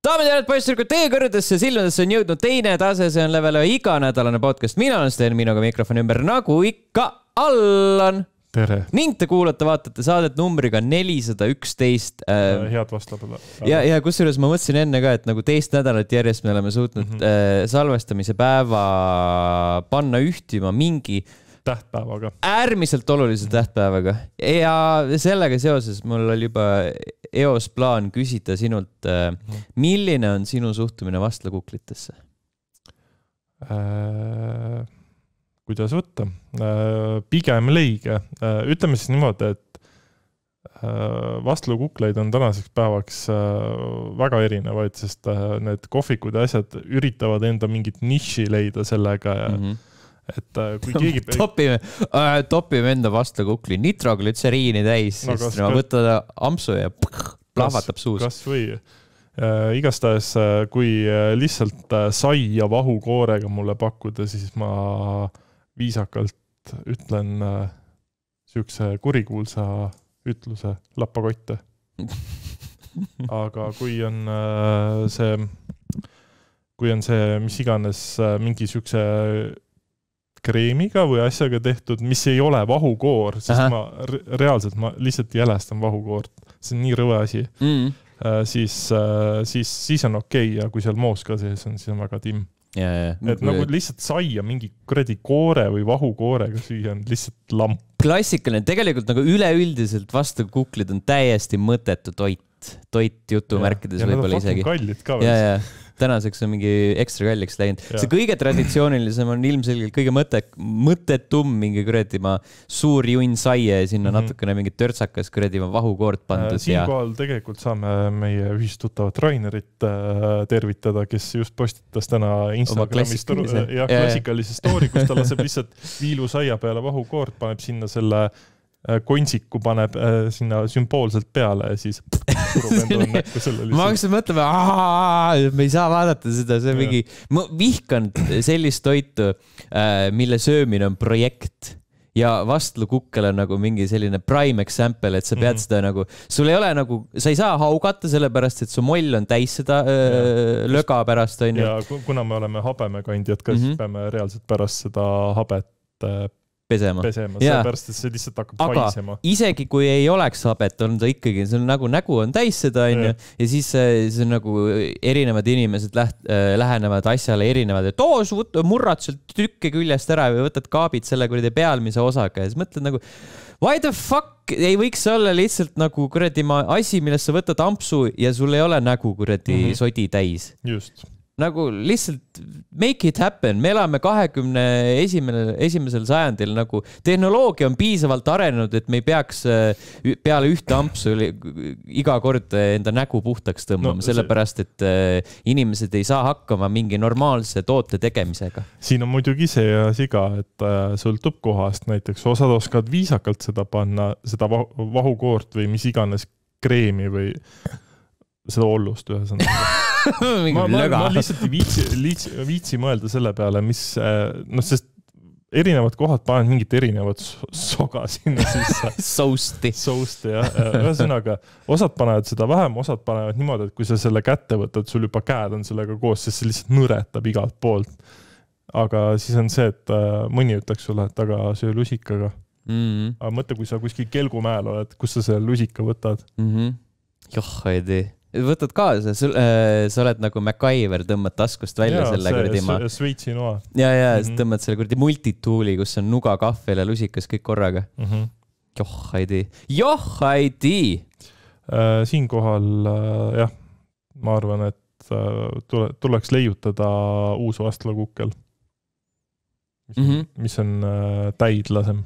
Daamid ja poisssirkud, teie kõrgedesse silmadesse on jõudnud teine tase, see on Level iganädalane podcast. Mina olen Sten, minuga mikrofoni ümber nagu ikka Allan. Tere. Ning te kuulate, vaatate saadet numbriga 411. Head vastlapõle. Ja kusjuures ma mõtlesin enne ka, et nagu teist nädalat järjest me oleme suutnud salvestamise päeva panna ühtima mingi tähtpäevaga. Äärmiselt olulise tähtpäevaga. Ja sellega seoses mul oli juba eos plaan küsida sinult, milline on sinu suhtumine vastlakuklitesse? Kuidas võtta? Pigem leige. Ütleme siis niimoodi, et vastlakukleid on tänaseks päevaks väga erinevaid, sest need kohvikud ja asjad üritavad enda mingit niši leida sellega ja et kui keegi... Topime enda vastlakukli nitroglütseriini täis, sest võtta ampsu ja plahvatab suus. Kas või? Igastahes, kui lihtsalt sai ja vahukoorega mulle pakkuda, siis ma viisakalt ütlen sihukese kurikuulsa ütluse lappakotte. Aga kui on see, mis iganes mingi sihukese kreemiga või asjaga tehtud, mis ei ole vahukoor, sest ma reaalselt lihtsalt jälestan vahukoort. See on nii rõve asi. Siis on okei, ja kui seal moos ka sees on, siis on väga timm. Et nagu lihtsalt sai ja mingi kuradi koore või vahukoorega süüa on lihtsalt lamp. Klassikaline, tegelikult nagu üleüldiselt vastlakuklid on täiesti mõttetu toit jutumärkides võib-olla isegi. Ja nad on kallid ka veel. Tänaseks on mingi ekstra kalliks läinud. See kõige traditsioonilisem on ilmselgelt kõige mõttetum mingi kuredimaa suur junn saie ja sinna natukene mingi törtsakas kuredimaa vahukoort pandud. Siinkohal tegelikult saame meie ühistuttavat Rainerit tervitada, kes just postitas täna Instagramis klassikalise story, kus ta laseb lihtsalt viilu saia peale vahukoort, paneb sinna selle kontsiku paneb sinna sümboolselt peale ja siis turub enda näkku selle lihtsalt. Ma hakkasin mõtlema, me ei saa vaadata seda, see mingi... Ma vihkan sellist toitu, mille söömine on projekt ja vastlakukkel on nagu mingi selline prime example, et sa pead seda nagu... Sul ei ole nagu... Sa ei saa haugata sellepärast, et su moll on täis seda löga pärast. Ja kuna me oleme habemekandjad ka, siis peame reaalselt pärast seda habet pesema, sellepärast, et see lihtsalt hakkab paisema. Aga isegi kui ei oleks habet, on ta ikkagi, see on nagu nägu on täis seda, ja siis see on nagu erinevad inimesed lähenevad asjale erinevad, et murrad sealt tükke küljest ära või võtad kaabid selle kuradi pealmise osaga ja siis mõtled nagu, why the fuck ei võiks olla lihtsalt nagu kuradi asi, millest sa võtad ampsu ja sul ei ole nägu kuradi sodi täis. Just. Nagu lihtsalt make it happen. Me elame 21. sajandil, nagu tehnoloogia on piisavalt arenenud, et me ei peaks peale ühte ampsu iga kord enda nägu puhtaks tõmbama, sellepärast, et inimesed ei saa hakkama mingi normaalse toote tegemisega. Siin on muidugi see asi ka, et sõltub kohast, näiteks osad oskad viisakalt seda panna, seda vahukoort või mis iganes kreemi või seda ollust ühesõnaga. ma lihtsalt ei viitsi mõelda selle peale, mis, sest erinevad kohad panevad mingit erinevat soga sinna sisse. Sousti, jah. Ühesõnaga, osad panevad seda vähem, osad panevad niimoodi, et kui sa selle kätte võtad, sul juba käed on sellega koos, sest see lihtsalt nõretab igalt poolt. Aga siis on see, et mõni ütleks sulle, et aga söö lusikaga. Aga mõtle, kui sa kuskil Kelgumäel oled, kus sa selle lusika võtad? Joh, ei tee. Võtad kaasa, sa oled nagu MacGyver, tõmbad taskust välja selle kurdima. Sveitsi noa. Ja, tõmbad selle kurdi multituuli, kus on nuga, kahvel ja lusikas kõik korraga. Joh, ei tee. Siinkohal, jah, ma arvan, et tuleks leiutada uus vastlakukkel, mis on täidlasem.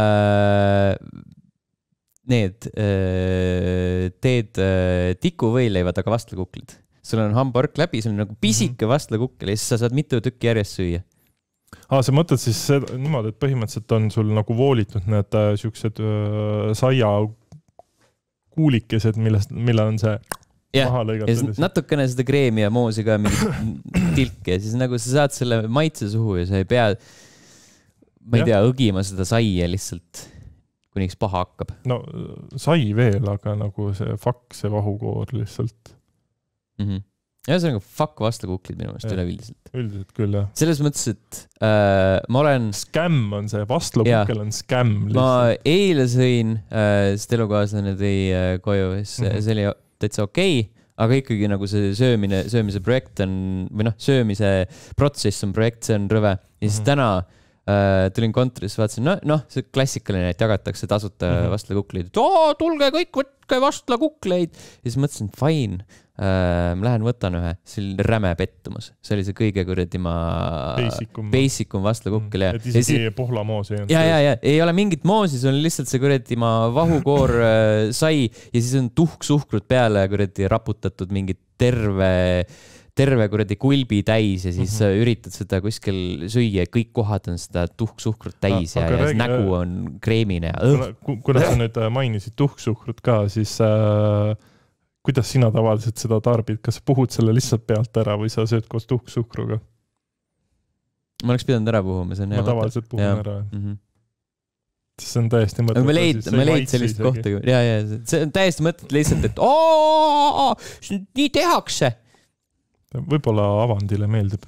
Need teed tikuvõileivad, aga vastlakuklid. Sul on hamburg läbi, sul on nagu pisike vastlakukkel ja siis sa saad mitu tükki järjest süüa. Sa mõtled siis niimoodi, et põhimõtteliselt on sul nagu voolitud need siuksed saia kuulikesed, mille on see maha lõigatud. Natukene seda kreemi ja moosi ka mingi tilk ja siis nagu sa saad selle maitse suhu ja sa ei pea, ma ei tea, õgima seda saia lihtsalt kuniks paha hakkab. No sai veel, aga nagu see vahukoor lihtsalt. Ühesõnaga, fuck vastlakuklid minu meelest üleüldiselt. Üldiselt küll, jah. Selles mõttes, et ma olen... Scam on see, vastlakukkel on scam. Ma eile sõin, sest elukaaslane tõi koju, see oli täitsa okei, aga ikkagi nagu see söömise projekt on, või söömise protsess on projekt, see on rõve. Ja siis täna tulin kontorisse, vaatasin, see klassikaline, et jagatakse tasuta vastlakukleid. Tulge kõik, võtke vastlakukleid. Ja siis mõtlesin, fine, ma lähen võtan ühe, see oli räme pettumus. See oli see kõige kuradi basicum vastlakukkel. Et isegi pohlamoosi. Ja, ei ole mingit moosi, see on lihtsalt see kuradi vahukoor sai ja siis on tuhksuhkrut peale kuradi raputatud mingi terve kuradi kulbi täis ja siis üritad seda kuskil süüa, kõik kohad on seda tuhksuhkrut täis ja nägu on kreemine. Kuna sa nüüd mainisid tuhksuhkrut ka, siis kuidas sina tavaliselt seda tarbid? Kas sa puhud selle lihtsalt pealt ära või sa sööd koos tuhksuhkruga? Ma oleks pidanud ära puhuma. Ma tavaliselt puhun ära. See on täiesti mõttetu. Ma leid sellist kohta. Ja, see on täiesti mõttetu lihtsalt, et nii tehakse. Võib-olla Avandile meeldib.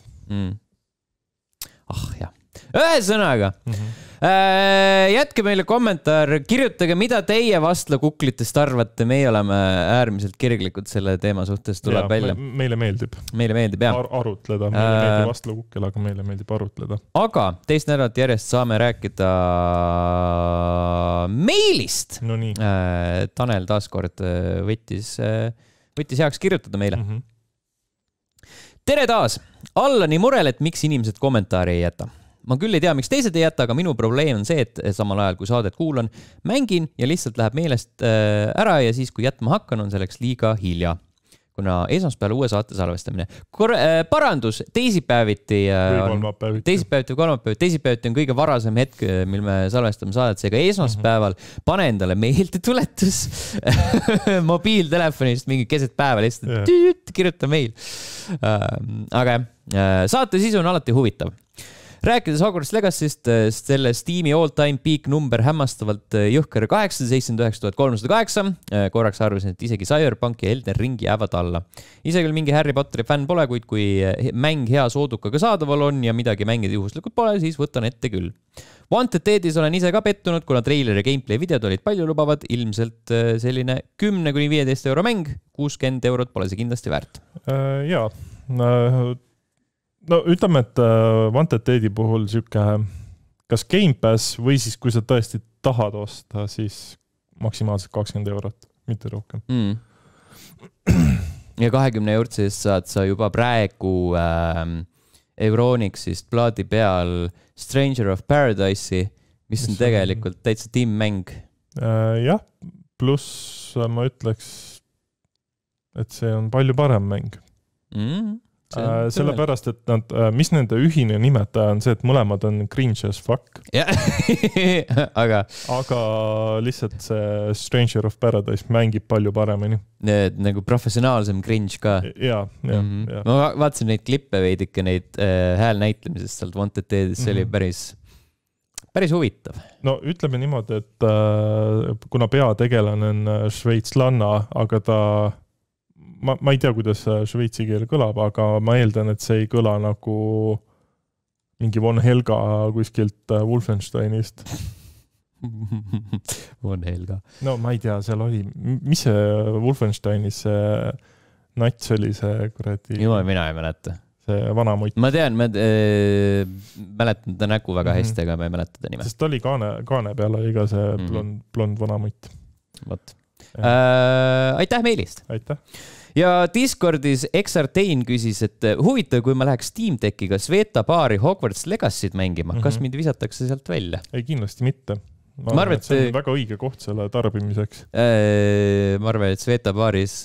Jah. Ühesõnaga, jätke meile kommentaar, kirjutage, mida teie vastlakuklitest arvate, meie oleme äärmiselt kirglikud selle teema suhtes, tuleb välja. Meile meeldib. Jah. Arutleda, meile meeldib vastlakukkel, aga meile meeldib arutleda. Aga teist nädalat järjest saame rääkida meilist. No nii. Tanel taaskord võttis heaks kirjutada meile. Tere taas! Alla nii murel, et miks inimesed kommentaari ei jäta. Ma küll ei tea, miks teised ei jäta, aga minu probleem on see, et samal ajal, kui saadet kuulan, mängin ja lihtsalt läheb meelest ära ja siis, kui jätma hakkan, on selleks liiga hilja. Kuna esmaspäeval uue saate salvestamine. Parandus teisipäeviti on kõige varasem hetk, mil me salvestame saadet, seega esmaspäeval panen talle meelde tuletus mobiiltelefonist mingi keset päeva lihtsalt kirjuta meil. Aga saate sisu on alati huvitav. Rääkides Hogwarts Legacy'st, selle Steam'i all-time peak number hämmastavalt jõhker 879,308. Korraks arvasin, et isegi Cyberpunk ja Elden Ring jäävad alla. Ise küll mingi Harry Potteri fänn pole, kuid kui mäng hea soodukaga saadaval on ja midagi mängida juhuslikult pole, siis võtan ette küll. Wanted Deadis olen ise ka pettunud, kuna trailer ja gameplay videod olid palju lubavad. Ilmselt selline 10–15 euro mäng, 60 eurot pole see kindlasti väärt. Jaa, no ütleme, et Wanted Deadi puhul siuke, kas Game Pass või siis kui sa tõesti tahad osta, siis maksimaalselt 20 eurot, mitte rohkem. Ja 20 eurot siis saad sa juba praegu Euronixist plaadi peal Stranger of Paradise'i, mis on tegelikult täitsa tiimmäng. Jah, pluss ma ütleks, et see on palju parem mäng. Sellepärast, et mis nende ühine nimetaja on see, et mõlemad on cringe as fuck. Aga lihtsalt see Stranger of Paradise mängib palju paremini. Nagu professionaalsem cringe ka. Ja. Ma vaatasin neid klippe veidike, neid häälnäitlemisest sealt Wanted Deadis, see oli päris huvitav. No ütleme niimoodi, et kuna peategelane on šveitslanna, aga ta ma ei tea, kuidas šveitsi keel kõlab, aga ma eeldan, et see ei kõla nagu mingi Von Helga kuskilt Wolfensteinist. Von Helga. No ma ei tea, seal oli, mis see Wolfensteinis see nats oli see kuradi... Jumal, mina ei mäleta. See vanamutt. Ma tean, mäletan ta nägu väga hästi, aga ma ei mäleta ta nime. Sest oli kaane peal oli ka see blond vanamutt. Vot. Aitäh meilist! Aitäh! Ja Discordis Exartain küsis, et huvitav, kui ma läheks Steam Deckiga Sveta baari Hogwarts Legacy't mängima, kas mind visatakse sealt välja? Ei, kindlasti mitte. Ma arvan, et see on väga õige koht selle tarbimiseks. Ma arvan, et Sveta baaris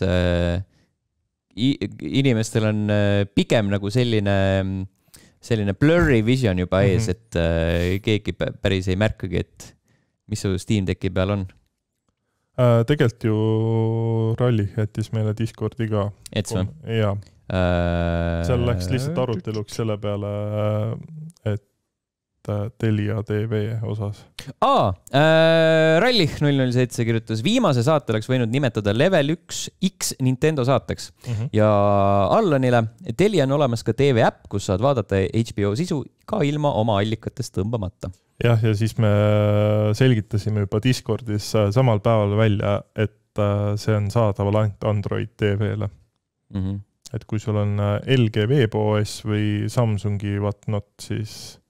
inimestel on pigem nagu selline blurry vision juba ees, et keegi päris ei märkagi, et mis su Steam Decki peal on. Tegelt ju Ralli jättis meile Discordi ka. Ets või? Jaa. Seal läks lihtsalt aruteluks selle peale, et Telia TV osas. Rallih 007 kirjutas, viimase saate oleks võinud nimetada Level 1 X Nintendo saateks ja Allanile, Telia on olemas ka TV äpp, kus saad vaadata HBO sisu ka ilma oma allikatest tõmbamata. Ja siis me selgitasime juba Discordis samal päeval välja, et see on saadaval ainult Android TV-le. Et kui sul on LG WebOS või Samsungi whatnot, siis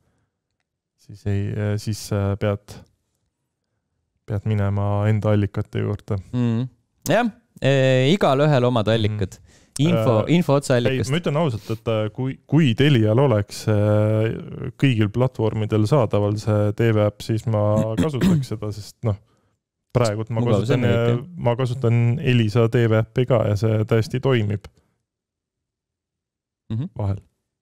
pead minema enda allikate juurde. Jah, igal ühel omad allikad. Info otseallikast. Ma ütlen ausalt, et kui Telial oleks kõigil platvormidel saadaval see TV-äpp, siis ma kasutaks seda, sest praegu ma kasutan Elisa TV-äppi ka ja see täiesti toimib. Vahel.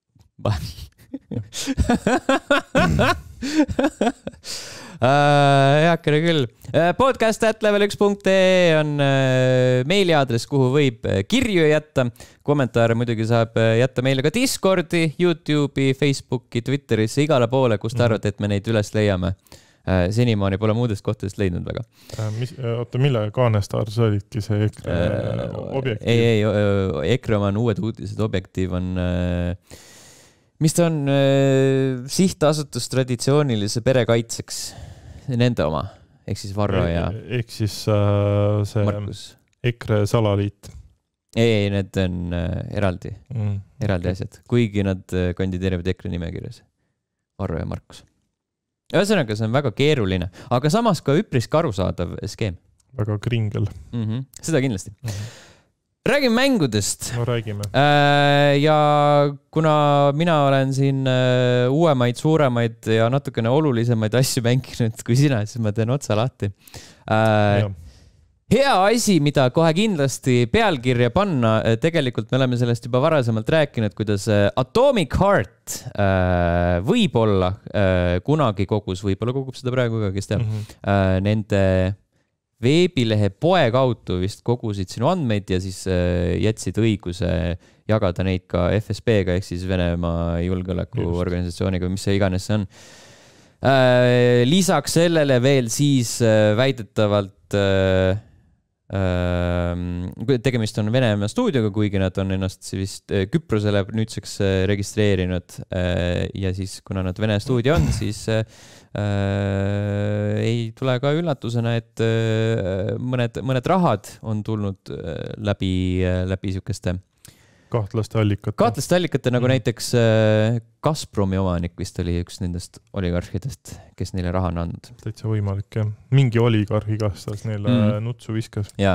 Heakene küll. podcast@level1.ee on meiliaadress, kuhu võib kirju jätta. Kommentaare muidugi saab jätta meile ka Discordi, YouTube'i, Facebooki, Twitterisse, igale poole, kus te arvate, et me neid üles leiame. Senimaani pole muudest kohtadest leidnud väga. Oota, millega Kaanestar sa olidki see EKRE objektiiv? Ei, EKRE on uued uudised, objektiiv on... Mis ta on sihtasutus traditsioonilise pere kaitseks? Nende oma, ehk siis Varro ja... Ehk siis see Markus. EKRE salaliit. Ei, need on eraldi asjad, kuigi nad kandideerivad EKRE nimekirjas. Varro ja Markus. Ühesõnaga, see on väga keeruline, aga samas ka üpris arusaadav skeem. Väga kringel. Seda kindlasti. Räägime mängudest. No räägime. Ja kuna mina olen siin uuemaid, suuremaid ja natukene olulisemaid asju mänginud kui sina, siis ma teen otsa lahti. Hea asi, mida kohe kindlasti pealkirja panna, tegelikult me oleme sellest juba varasemalt rääkinud, kuidas Atomic Heart võib-olla kunagi kogus, võib-olla kogub seda praegu ka, kes teab, nende veebilehe poe kaudu vist kogusid sinu andmeid ja siis jätsid õiguse jagada neid ka FSB-ga ehk siis Venemaa julgeolekuorganisatsiooniga, mis see iganes see on. Lisaks sellele veel siis väidetavalt tegemist on Venemaa stuudioga, kuigi nad on ennast vist Küprosele nüüdseks registreerinud ja siis kuna nad Vene stuudio on, siis ei tule ka üllatusena, et mõned rahad on tulnud läbi sükeste kahtlaste allikate, nagu näiteks Gazpromi omanik vist oli üks nendest oligarhidest, kes neile raha on andnud. Täitsa võimalik, jah. Mingi oligarh igastas neile nutsu viskas. Ja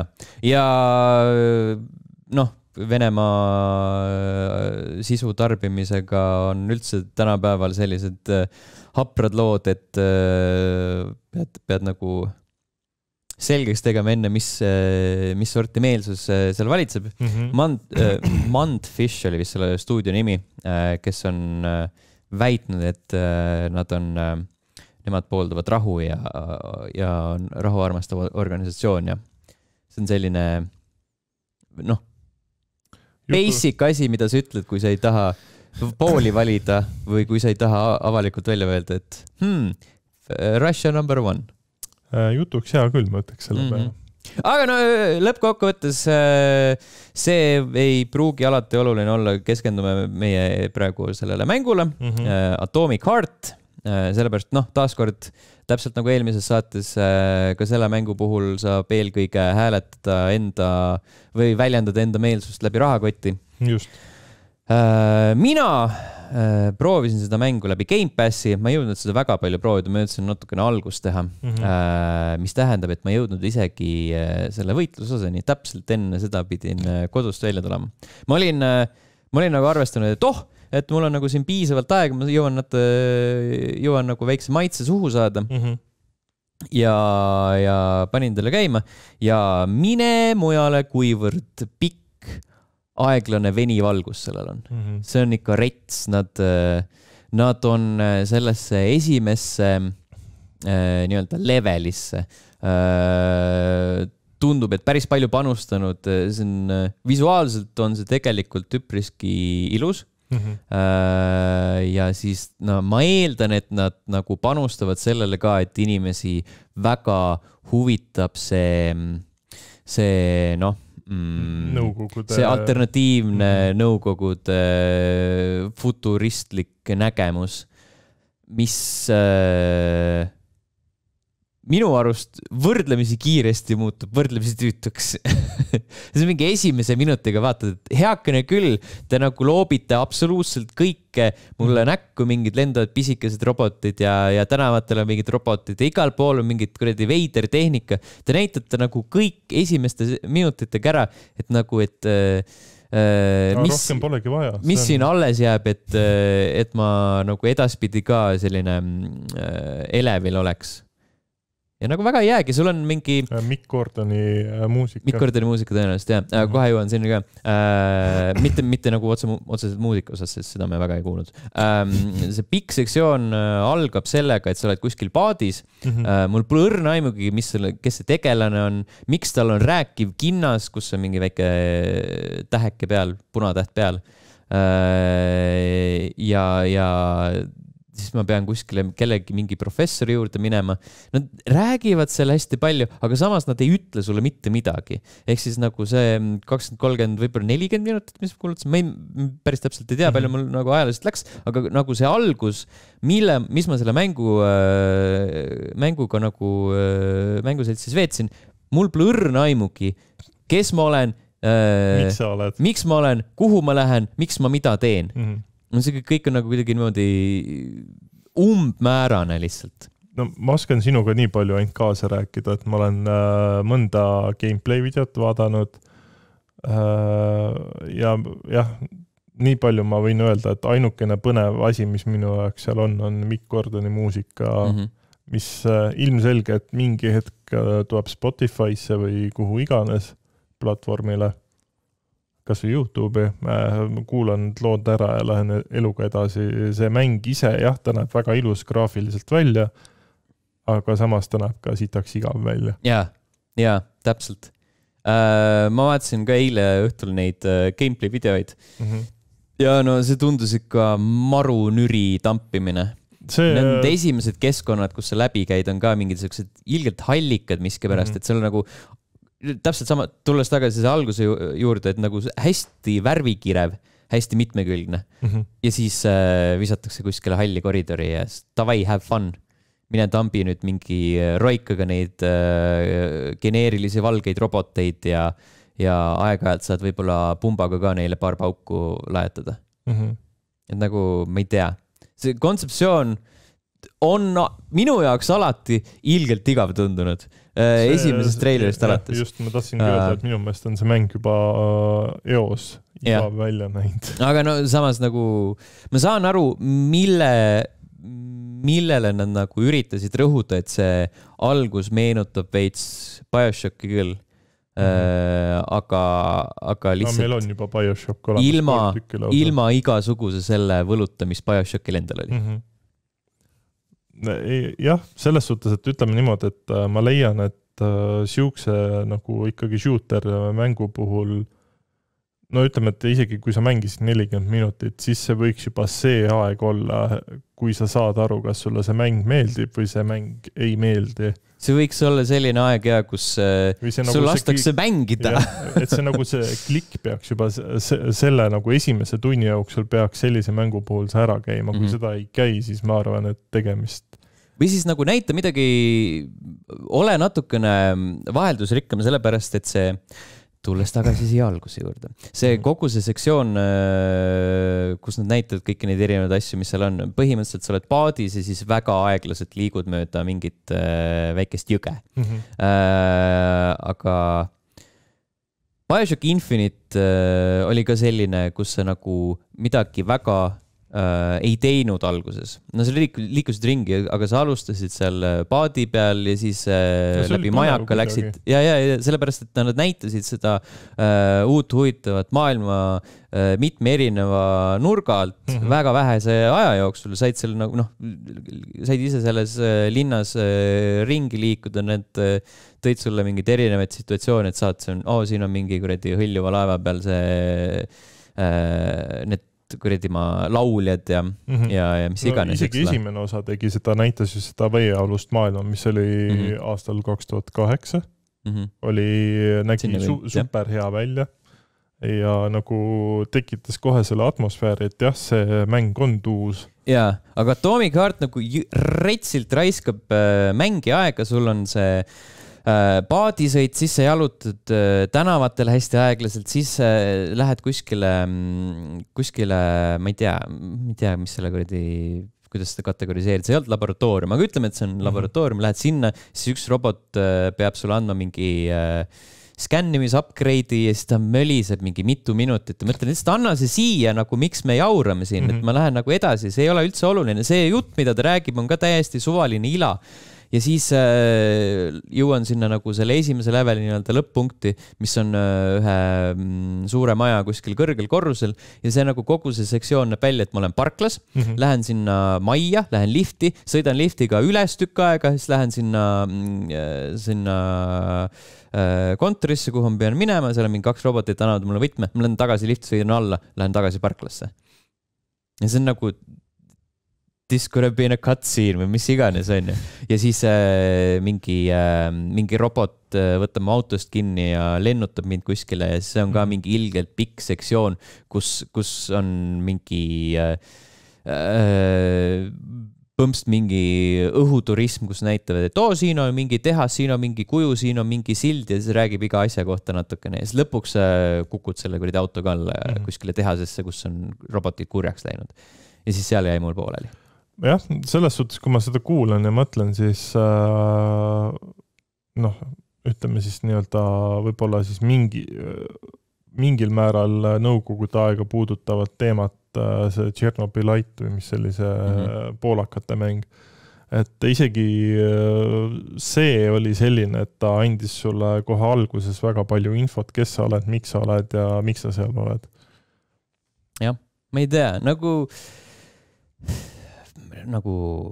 Venemaa sisu tarbimisega on üldse tänapäeval sellised haprad lood, et pead nagu selgeks tegema enne, mis sorti meelsus seal valitseb. Mundfish oli vist selle stuudio nimi, kes on väitnud, et nemad pooldavad rahu ja on rahuarmastav organisatsioon ja see on selline basic asi, mida sa ütled, kui sa ei taha pooli valida või kui sa ei taha avalikult välja öelda, et Russia number 1. Jutuks hea küll, ma ütleks selle peale. Aga lõppkokkuvõttes see ei pruugi alati oluline olla, keskendume meie praegu sellele mängule, Atomic Heart, sellepärast taaskord täpselt nagu eelmises saates ka selle mängu puhul saab eelkõige hääletada või väljendada enda meelsust läbi rahakoti. Just. Mina proovisin seda mängu läbi Game Passi, ma ei jõudnud seda väga palju proovida, ma jõudsin natukene algust teha, mis tähendab, et ma ei jõudnud isegi selle võitlusosani, täpselt enne seda pidin kodust välja tulema. Ma olin nagu arvestanud, et mul on nagu siin piisavalt aega, ma jõuan nagu väikse maitse suhu saada ja panin talle käima ja mine mujale, kuivõrd pikk aeglane venivalgus sellel on. See on ikka rets, nad on sellesse esimesse nii-öelda levelisse tundub, et päris palju panustanud, visuaalselt on see tegelikult üpriski ilus. Ja siis no, ma eeldan, et nad nagu panustavad sellele ka, et inimesi väga huvitab see noh, see alternatiivne nõukogude futuristlik nägemus, mis minu arust võrdlemisi kiiresti muutub, võrdlemisi tüütuks. See on mingi esimese minutiga vaatad, et heakene küll, te nagu loobite absoluutselt kõike mulle näkku, mingid lendavad pisikesed robotid ja tänavatel on mingid robotid ja igal pool on mingid kuradi veider tehnika. Te näitate nagu kõik esimeste minutitega ära, et nagu, et rohkem polegi vaja. Mis siin alles jääb, et ma nagu edaspidi ka selline elevil oleks. Ja nagu väga ei jäägi, sul on mingi Mick Gordoni muusika. Mick Gordoni muusika tõenäoliselt, jah. Kohe jõuan sinna ka. Mitte nagu otseselt muusika osas, sest seda me väga ei kuulnud. See pikk sektsioon algab sellega, et sa oled kuskil paadis. Mul pole õrna aimugi, kes see tegelane on, miks tal on rääkiv kinnas, kus on mingi väike täheke peal, punatäht peal. Ja siis ma pean kuskile kellegi mingi professori juurde minema. Nad räägivad selle hästi palju, aga samas nad ei ütle sulle mitte midagi. Ehk siis nagu see 20-30, võib-olla 40 minutit, mis ma kuulutasin, ma päris täpselt ei tea, palju mul nagu ajaliselt läks, aga nagu see algus, mis ma selle mänguga nagu mänguseltsis veetsin, mul pole õrna aimugi, kes ma olen, miks ma olen, kuhu ma lähen, miks ma mida teen. See kõik on nagu kuidagi niimoodi umbmäärane lihtsalt. No ma oskan sinuga nii palju ainult kaasa rääkida, et ma olen mõnda gameplay videot vaadanud ja jah, nii palju ma võin öelda, et ainukene põnev asi, mis minu jaoks seal on Mick Gordoni muusika, mis ilmselge, et mingi hetk tuleb Spotify'sse või kuhu iganes platvormile, kas või YouTube'i, kuulan lood ära ja lähen eluga edasi. See mäng ise, jah, ta näeb väga ilus graafiliselt välja, aga samas ta näeb ka sitaks igav välja. Ja, täpselt. Ma vaatasin ka eile õhtul neid gameplay videoid. Ja no see tundus ikka maru nüri tampimine. Need esimesed keskkonnad, kus sa läbi käid, on ka mingid sellised ilgelt hallikad miski pärast, et seal on nagu täpselt sama, tulles tagasi see alguse juurde, et nagu hästi värvikirev, hästi mitmekülgne. Ja siis visatakse kuskile halli koridori ja davai, have fun. Mine tambi nüüd mingi roikaga neid geneerilisi valgeid roboteid ja aeg-ajalt saad võib-olla pumbaga ka neile paar pauku lajatada. Et nagu, ma ei tea. See kontseptsioon on minu jaoks alati ilgelt igav tundunud. Esimesest trailerist alates. Just, ma tahtsin öelda, et minu meelest on see mäng juba eos igav välja näinud. Aga no samas nagu, ma saan aru, millele nad nagu üritasid rõhuda, et see algus meenutab veits BioShocki küll. Aga lihtsalt meil on juba BioShock olemas ilma igasuguse selle võluta, mis BioShockil endal oli. Jah, selles suhtes, et ütleme niimoodi, et ma leian, et siukse nagu ikkagi shooter mängu puhul, no ütleme, et isegi kui sa mängisid 40 minutit, siis see võiks juba see aeg olla, kui sa saad aru, kas sulle see mäng meeldib või see mäng ei meeldi. See võiks olla selline aeg, kus sul lastakse mängida. Et see nagu see klikk peaks juba selle nagu esimese tunni jooksul peaks sellise mängu puhul see ära käima. Kui seda ei käi, siis ma arvan, et tegemist. Või siis nagu näita midagi, ole natukene vaheldusrikkam, sellepärast, et see tulles tagasi siia alguse juurde. See kogu see sektsioon, kus nad näitavad kõiki neid erinevaid asju, mis seal on, põhimõtteliselt sa oled paadis ja siis väga aeglaselt liigud mööda mingit väikest jõge. Aga BioShock Infinite oli ka selline, kus sa nagu midagi väga ei teinud alguses. No sa liikusid ringi, aga sa alustasid seal paadi peal ja siis läbi majaka läksid. Ja sellepärast, et nad näitasid seda uut huvitavat maailma mitme erineva nurga alt väga vähese aja jooksul. Said seal nagu, said ise selles linnas ringi liikuda, need tõid sulle mingid erinevaid situatsioone, et saad, siin on mingi kuradi hõljuva laeva peal see need kuredimaa lauljad ja mis iganes. Isegi esimene osa tegi seda, näitas ju seda veealust maailma, mis oli aastal 2008. Nägi super hea välja ja nagu tekitas kohe selle atmosfääri, et jah, see mäng on tuus. Jaa, aga Atomic Heart nagu retsilt raiskab mängi aega, sul on see paadisõit, siis sa jalutad tänavatel hästi aeglaselt, siis lähed kuskile, ma ei tea, mis selle kuidas seda kategoriseerida, see ei olnud laboratoorium, aga ütleme, et see on laboratoorium, lähed sinna, siis üks robot peab sulle andma mingi skännimis upgrade'i ja siis ta möliseb mingi mitu minutit ja mõtlen, et anna see siia, nagu miks me jaurame siin, et ma lähen nagu edasi, see ei ole üldse oluline, see jutt, mida ta räägib, on ka täiesti suvaline ila. Ja siis jõuan sinna nagu selle esimese leveli lõpp-punkti, mis on ühe suure maja kuskil kõrgel korrusel ja see nagu kogu see sektsioon näeb välja, et ma olen parklas, lähen sinna majja, lähen lifti, sõidan liftiga üles tükk aega, siis lähen sinna kontorisse, kuhu ma pean minema, seal on mingi 2 robotit, annavad mulle võtme, ma lähen tagasi lifti, sõidan alla, lähen tagasi parklasse. Ja see on nagu this could have been a cutscene või mis iganes on ju. Ja siis mingi robot võtab mu autost kinni ja lennutab mind kuskile ja see on ka mingi ilgelt pikk sektsioon, kus on mingi põmst mingi õhuturism, kus näitavad, et siin on mingi tehas, siin on mingi kuju, siin on mingi sild ja siis räägib iga asja kohta natukene ja siis lõpuks kukud selle autoga alla kuskile tehasesse, kus on robotid kurjaks läinud. Ja siis seal jäi mul pooleli. Jah, selles suhtes, kui ma seda kuulan ja mõtlen, siis ütleme siis nii-öelda võib-olla siis mingil määral nõukogude aega puudutavat teemat see Tšernobylite või mis sellise poolakate mäng. Et isegi see oli selline, et ta andis sulle kohe alguses väga palju infot, kes sa oled, miks sa oled ja miks sa seal oled. Jah, ma ei tea, nagu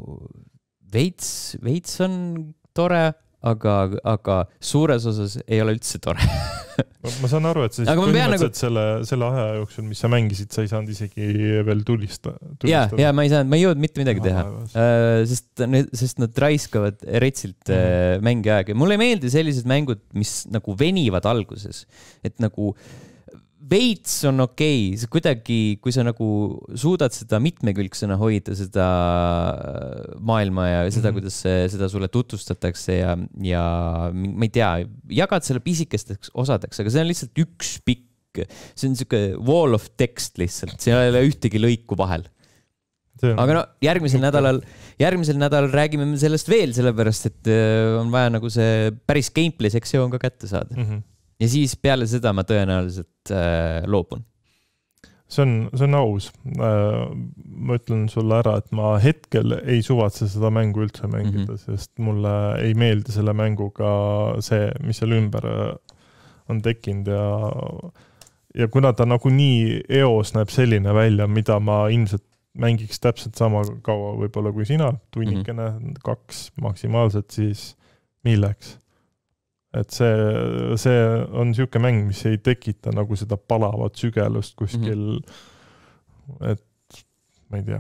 veits on tore, aga suures osas ei ole üldse tore. Ma saan aru, et sa põhimõtteliselt selle aja jooksul, mis sa mängisid, sa ei saanud isegi veel tulistada. Ja ma ei jõudnud mitte midagi teha, sest nad raiskavad retsilt mängi aega. Mulle ei meeldi sellised mängud, mis nagu venivad alguses, et nagu veits on okei, see kuidagi, kui sa nagu suudad seda mitmekülgsena hoida, seda maailma ja seda, kuidas seda sulle tutvustatakse ja ma ei tea, jagad selle pisikesteks osadeks, aga see on lihtsalt üks pikk, see on siuke wall of text lihtsalt, see ei ole ühtegi lõiku vahel. Aga järgmisel nädalal räägime me sellest veel, sellepärast, et on vaja nagu see päris gameplay sektsioon ka kätte saada. Ja siis peale seda ma tõenäoliselt loobun. See on aus. Ma ütlen sulle ära, et ma hetkel ei suvatse seda mängu üldse mängida, sest mulle ei meeldi selle mänguga see, mis seal ümber on tekkinud ja kuna ta nagu nii eos näeb selline välja, mida ma ilmselt mängiks täpselt sama kaua võib-olla kui sina, tunnikene, 2 maksimaalselt, siis milleks? Et see on siuke mäng, mis ei tekita nagu seda palavat sügelust kuskil, et ma ei tea.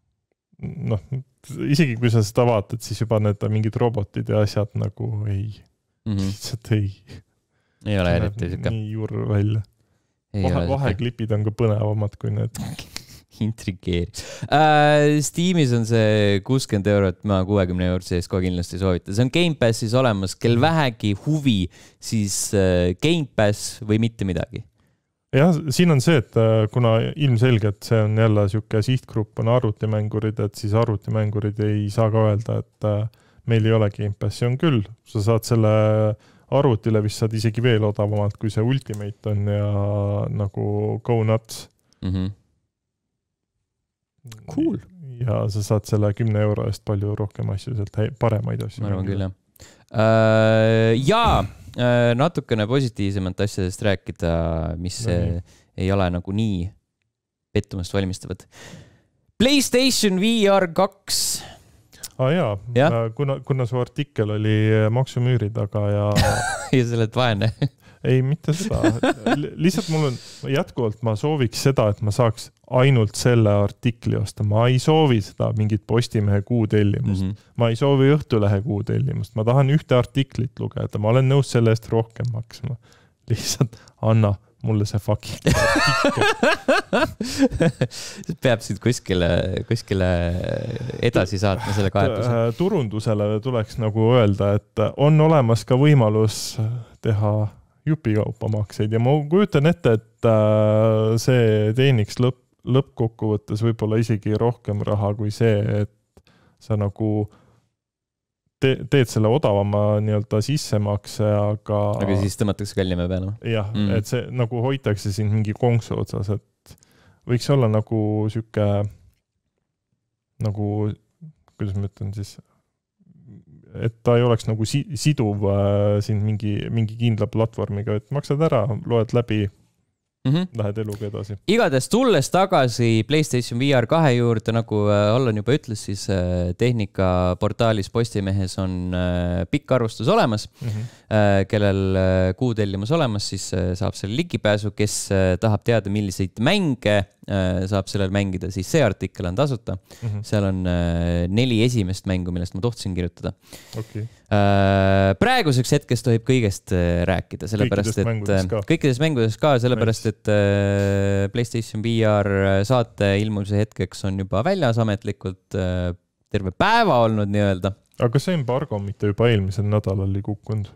Isegi kui sa seda vaatad, siis juba need mingid robotid ja asjad nagu lihtsalt ei. Ei ole eriti siuke. Nii juur välja. Vaheklipid on ka põnevamad kui need. Intrigeeri. Steamis on see 60 €, ma 60 € sees kohe kindlasti soovita. See on Game Passis olemas, kel vähegi huvi, siis Game Pass või mitte midagi. Jah, siin on see, et kuna ilmselgelt see on jälle siuke sihtgrupp on arvutimängurid, et siis arvutimängurid ei saa ka öelda, et meil ei ole Game Passi, on küll. Sa saad selle arvutile, vist saad isegi veel odavamalt, kui see Ultimate on ja nagu Go Nuts. Cool. Ja sa saad selle 10 € eest palju rohkem asju, paremaid asju. Ma arvan küll, jah. Ja natukene positiivsemalt asjadest rääkida, mis ei ole nagu nii pettumust valmistavad. PlayStation VR 2. Kuna su artikkel oli maksumüüri taga ja ja sa oled vaene. ei, mitte seda. Lihtsalt mul on jätkuvalt, ma sooviks seda, et ma saaks ainult selle artikli osta. Ma ei soovi seda mingit Postimehe kuutellimust. Ma ei soovi Õhtulehe kuutellimust. Ma tahan ühte artiklit lugeda. Ma olen nõus selle eest rohkem maksma. Lihtsalt anna mulle see fucking peab siit kuskile edasi saatma selle kaebuse. Turundusele tuleks nagu öelda, et on olemas ka võimalus teha jupikaupamakseid ja ma kujutan ette, et see teeniks lõppkokkuvõttes võib-olla isegi rohkem raha kui see, et sa nagu teed selle odavama nii-öelda sissemakse, aga siis tõmmatakse kallime peale. Jah, et see nagu hoitakse siin mingi konksu otsas, et võiks olla nagu süke nagu, kuidas ma ütlen siis, et ta ei oleks nagu siduv siin mingi kindla platvormiga, et maksad ära, loed läbi, lähed eluga edasi. Igatahes tulles tagasi PlayStation VR 2 juurde, nagu Allan juba ütles, siis tehnikaportaalis Postimehes on pikk arvustus olemas, kellel kuutellimus olemas, siis saab selle ligipääsu, kes tahab teada, milliseid mänge saab sellel mängida, siis see artikkel on tasuta. Seal on 4 esimest mängu, millest ma tohtisin kirjutada. Okay. Praeguseks hetkest tohib kõigest rääkida, sellepärast, et kõikides mängudes ka, sellepärast, et PlayStation VR saate ilmumise hetkeks on juba väljas ametlikult terve päeva olnud nii-öelda. Aga kas see embargo mitte juba eelmisel nädalal oli kukkunud?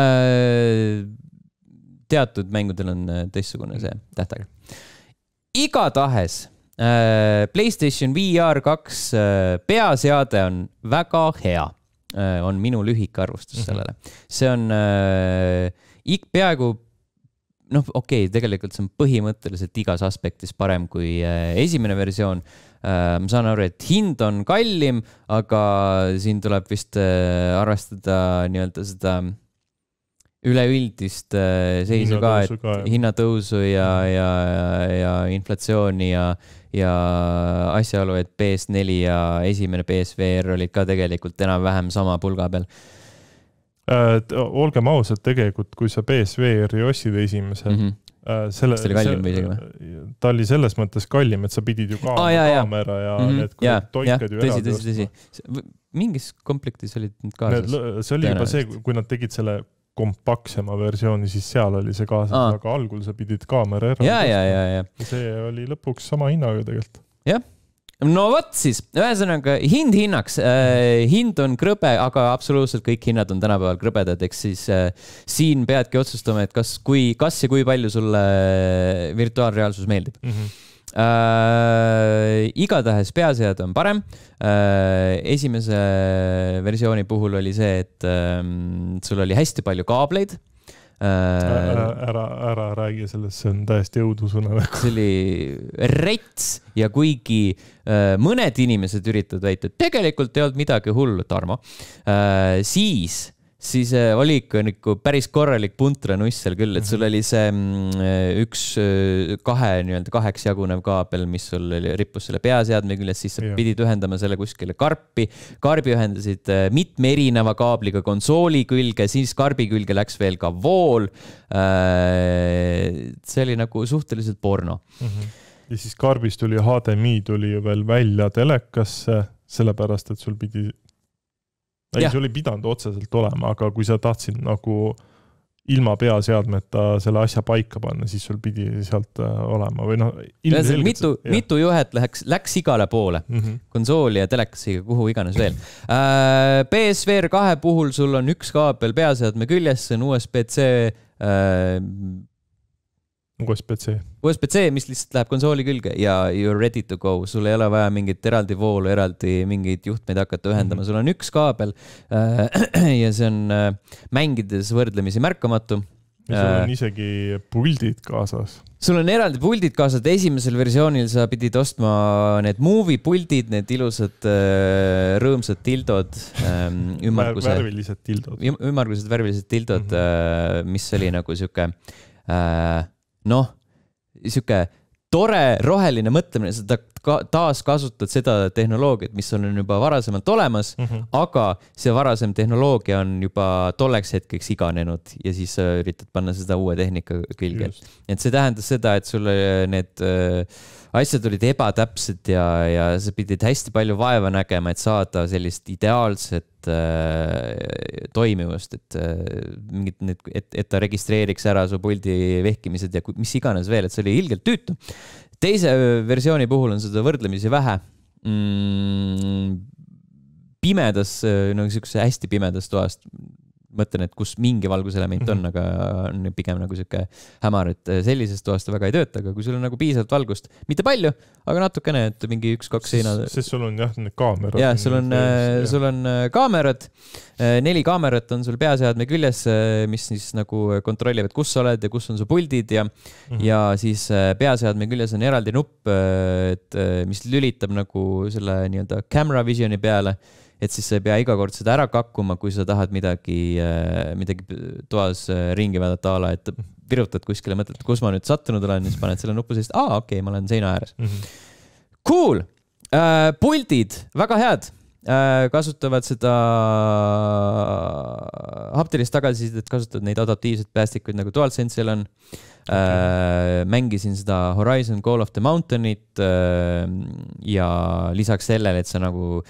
Teatud mängudel on teistsugune see tähtaeg. Igatahes PlayStation VR 2 peaseade on väga hea. On minu lühik arvustus sellele. See on peaaegu, tegelikult see on põhimõtteliselt igas aspektis parem kui esimene versioon. Ma saan aru, et hind on kallim, aga siin tuleb vist arvestada nii-öelda seda üleüldist seisu ka, et hinnatõusu ja inflatsiooni ja asjaolu, et PS4 ja esimene PSVR olid ka tegelikult enam-vähem sama pulga peal. Olgem ausad tegelikult, kui sa PSVR-i ostsid esimese, ta oli selles mõttes kallim, et sa pidid ju kaamera ja need toikad ju ära tõsi. Mingis komplektis olid need kaasas. See oli juba see, kui nad tegid selle kompaksema versiooni, siis seal oli see kaasas, aga algul sa pidid kaamera ära. Ja. See oli lõpuks sama hinnaga tegelikult. Jah. No võt siis, ühesõnaga hinnaks. Hind on krõbe, aga absoluutselt kõik hinnad on tänapäeval krõbedad, eks siis siin peadki otsustama, et kas ja kui palju sulle virtuaalreaalsus meeldib. Igatahes peasead on parem. Esimese versiooni puhul oli see, et sul oli hästi palju kaableid. Ära räägi sellest, see on täiesti õudusune. See oli rets ja kuigi mõned inimesed üritavad väita, et tegelikult ei olnud midagi hullu, Tarmo, siis oli ikka päris korralik puntranuss seal küll, et sul oli see kaheks jagunev kaabel, mis sul rippus selle peaseadme küljes, siis sa pidid ühendama selle kuskile karpi ühendasid mitme erineva kaabliga konsooli külge, siis karbi külge läks veel ka vool. See oli nagu suhteliselt porno. Ja siis karbis tuli HDMI tuli ju veel välja telekasse, sellepärast, et sul pidi sul ei pidanud otseselt olema, aga kui sa tahtsid nagu ilma peaseadmeta selle asja paika panna, siis sul pidi sealt olema. Või mitu juhet läks igale poole, konsooli ja telekasiga, kuhu iganes veel. PSVR 2 puhul sul on üks kaabel peaseadme küljes, see on USB-C, mis lihtsalt läheb konsooli külge ja you're ready to go. Sul ei ole vaja mingit eraldi voolu, eraldi mingit juhtmeid hakata ühendama. Sul on üks kaabel ja see on mängides võrdlemisi märkamatu. Ja sul on isegi puldid kaasas. Sul on eraldi puldid kaasas. Esimesel versioonil sa pidid ostma need movie puldid, need ilusad rõõmsad tildod. Värvilised tildod. Ümmargused värvilised tildod, mis oli nagu siuke siuke tore roheline mõtlemine, seda taaskasutad seda tehnoloogiat, mis on juba varasemalt olemas, aga see varasem tehnoloogia on juba tolleks hetkeks iganenud ja siis üritad panna seda uue tehnika külge. Et see tähendas seda, et sulle need asjad olid ebatäpsed ja sa pidid hästi palju vaeva nägema, et saada sellist ideaalset toimivust, et ta registreeriks ära su puldi vehkimised ja mis iganes veel, et see oli ilgelt tüütu. Teise versiooni puhul on seda võrdlemisi vähe. Pimedas, niisuguse hästi pimedas toast, mõtlen, et kus mingi valguselement on, aga on pigem nagu siuke hämar, et sellisest toast ta väga ei tööta, aga kui sul on nagu piisavalt valgust, mitte palju, aga natukene, et mingi 1-2 seina. Sest sul on jah, need kaamerad. Ja, sul on kaamerad, 4 kaamerat on sul peaseadme küljes, mis siis nagu kontrollivad, kus sa oled ja kus on su puldid ja siis peaseadme küljes on eraldi nupp, mis lülitab nagu selle nii-öelda camera visioni peale, et siis sa ei pea iga kord seda ära kakkuma, kui sa tahad midagi toas ringi vaadata ala, et virutad kuskile, mõtled, kus ma nüüd sattunud olen, siis paned selle nupu sellist, okei, ma olen seina ääres. Cool! Puldid, väga head. Kasutavad seda haptilist tagasisidet, kasutavad neid adaptiivseid päästikuid, nagu DualSense'il on. Mängisin seda Horizon Call of the Mountainit ja lisaks sellele, et sa nagu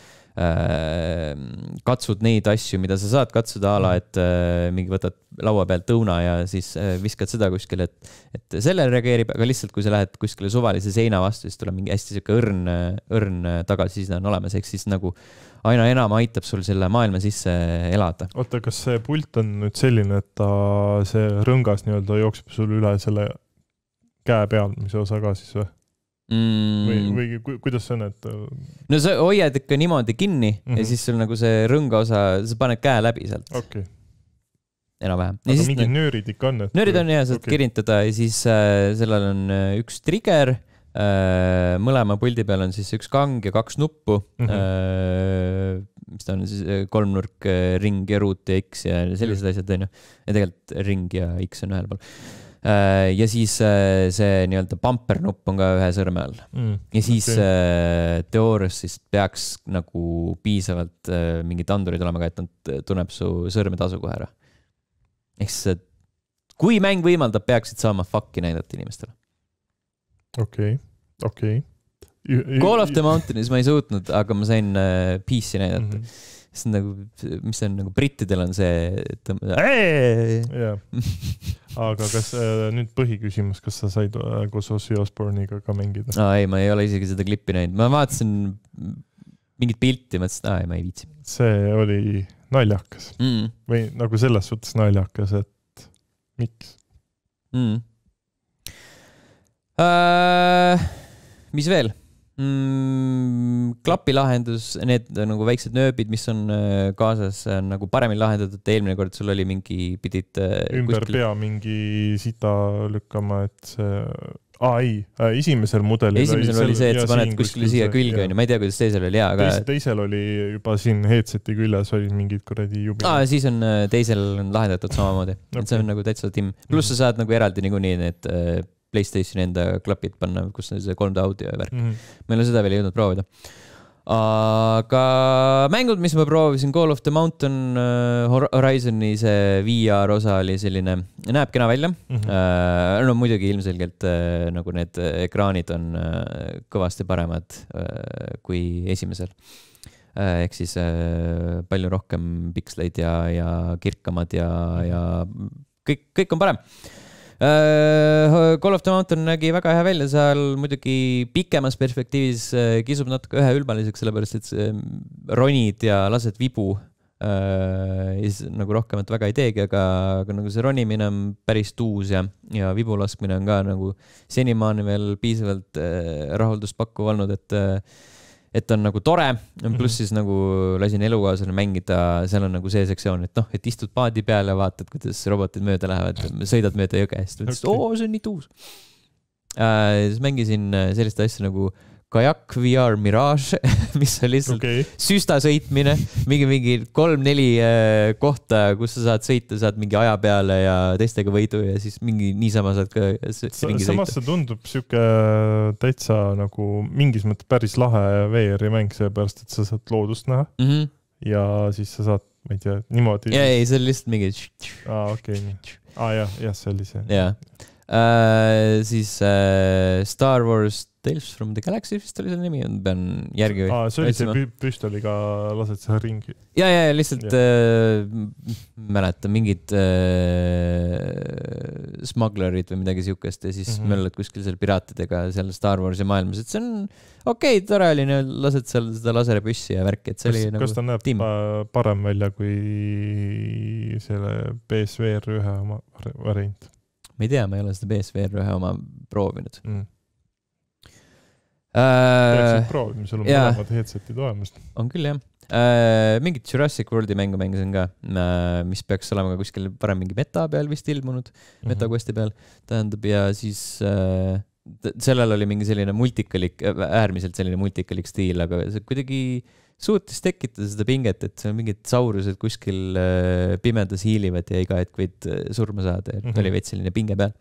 katsud neid asju, mida sa saad katsuda ala, et mingi võtad laua pealt õuna ja siis viskad seda kuskile, et selle reageerib, aga lihtsalt kui sa lähed kuskile suvalise seina vastu, siis tuleb mingi hästi siuke õrn tagasiside on olemas, ehk siis nagu aina enam aitab sul selle maailma sisse elada. Oota, kas see pult on nüüd selline, et see rõngas nii-öelda jookseb sul üle selle käe peal, mis osa ka siis või? Või kuidas see on, et... No sa hoiad ikka niimoodi kinni ja siis sul nagu see rõnga osa, sa paned käe läbi sealt. Okei. Enam-vähem. Aga mingid nöörid ikka on? Nöörid on hea, saad kirintada ja siis sellel on üks trigger, mõlema puldi peal on siis üks kang ja 2 nuppu, mis ta on siis 3-nurk, ring ja ruut ja X ja sellised asjad on ju. Ja tegelikult ring ja X on ühel pool. Ja siis see nii-öelda bumper-nupp on ka ühe sõrme all. Ja siis teoorias siis peaks nagu piisavalt mingid andurid olema ka, et nad tunneb su sõrme tasu kohe ära. Ehk siis, kui mäng võimaldab, peaksid saama fucki näidata inimestele. Okei. Call of the Mountains ma ei suutnud, aga ma sain PC näidata. See on nagu, mis on nagu brittidel on see, et aga kas nüüd põhiküsimus, kas sa said koos Ozzy Osbourne'iga ka mängida? Ei, ma ei ole isegi seda klippi näinud. Ma vaatasin mingit pilti ja mõtlesin, ma ei viitsi. See oli naljakas. Või nagu selles suhtes naljakas, et miks? Mis veel? Klapilahendus, need nagu väiksed nööbid, mis on kaasas, on nagu paremini lahendatud. Eelmine kord sul oli mingi, pidid ümber pea mingi sita lükkama, et see... esimesel mudelil oli see, et sa paned kuskile siia külge, ma ei tea, kuidas teisel oli, aga... Teisel oli juba siin headseti küljes oli mingid kuradi jubi. Siis on teisel on lahendatud samamoodi. Et see on nagu täitsa timm. Pluss sa saad nagu eraldi niikuinii need PlayStationi enda klapid panna, kus on see 3D audio ja värk. Meil on seda veel jõudnud proovida. Aga mängud, mis ma proovisin, Call of the Mountain, Horizoni see VR osa oli selline, näeb kena välja. No muidugi ilmselgelt nagu need ekraanid on kõvasti paremad kui esimesel. Ehk siis palju rohkem piksleid ja kirkamad ja kõik on parem. Call of the Mountain nägi väga hea välja, seal muidugi pikemas perspektiivis kisub natuke üheülbaliseks, sellepärast et ronid ja lased vibu nagu rohkemat väga ei teegi, aga nagu see ronimine on päris tuus ja vibu laskmine on ka nagu senimaani veel piisavalt rahuldust pakkuv olnud, et on nagu tore, pluss siis nagu lasin elukaasele mängida, seal on nagu see sektsioon, et et istud paadi peale ja vaatad, kuidas robotid mööda lähevad, sõidad mööda jõge, siis see on nii tuus. Siis mängisin sellist asja nagu Kajak VR Mirage, mis on lihtsalt süsta sõitmine, mingi 3-4 kohta, kus sa saad sõita, saad mingi aja peale ja teistega võidu ja siis mingi niisama saad ka ringi sõita. Samas see tundub siuke täitsa nagu mingis mõttes päris lahe VR-i mäng, seepärast, et sa saad loodust näha ja siis sa saad, ma ei tea, niimoodi. Ei, see on lihtsalt mingi... jah, see oli see. Jah. Siis Star Wars Tales from the Galaxy vist oli selle nimi, pean järgi see oli see püstoliga lased seal ringi. Ja lihtsalt mäletan mingid smugglerid või midagi siukest ja siis möllad kuskil seal piraatidega seal Star Warsi maailmas, et see on tore oli, lased seal seda laserpüssi ja värki, et see oli nagu kas ta näeb parem välja kui selle PSVR 1 oma variant? Ma ei tea, ma ei ole seda PSVR 1 oma proovinud. Peaksid proovima, sul on mõlemad headsetid olemas. On küll, jah. Mingit Jurassic Worldi mängisin ka, mis peaks olema ka kuskil parem mingi meta peal vist ilmunud, MetaQuesti peal, tähendab, ja siis sellel oli mingi selline äärmiselt selline multikalik stiil, aga see kuidagi suutis tekitada seda pinget, et see on mingid saurused kuskil pimedas hiilivad ja iga hetk võid surma saada, et oli veits selline pinge peal.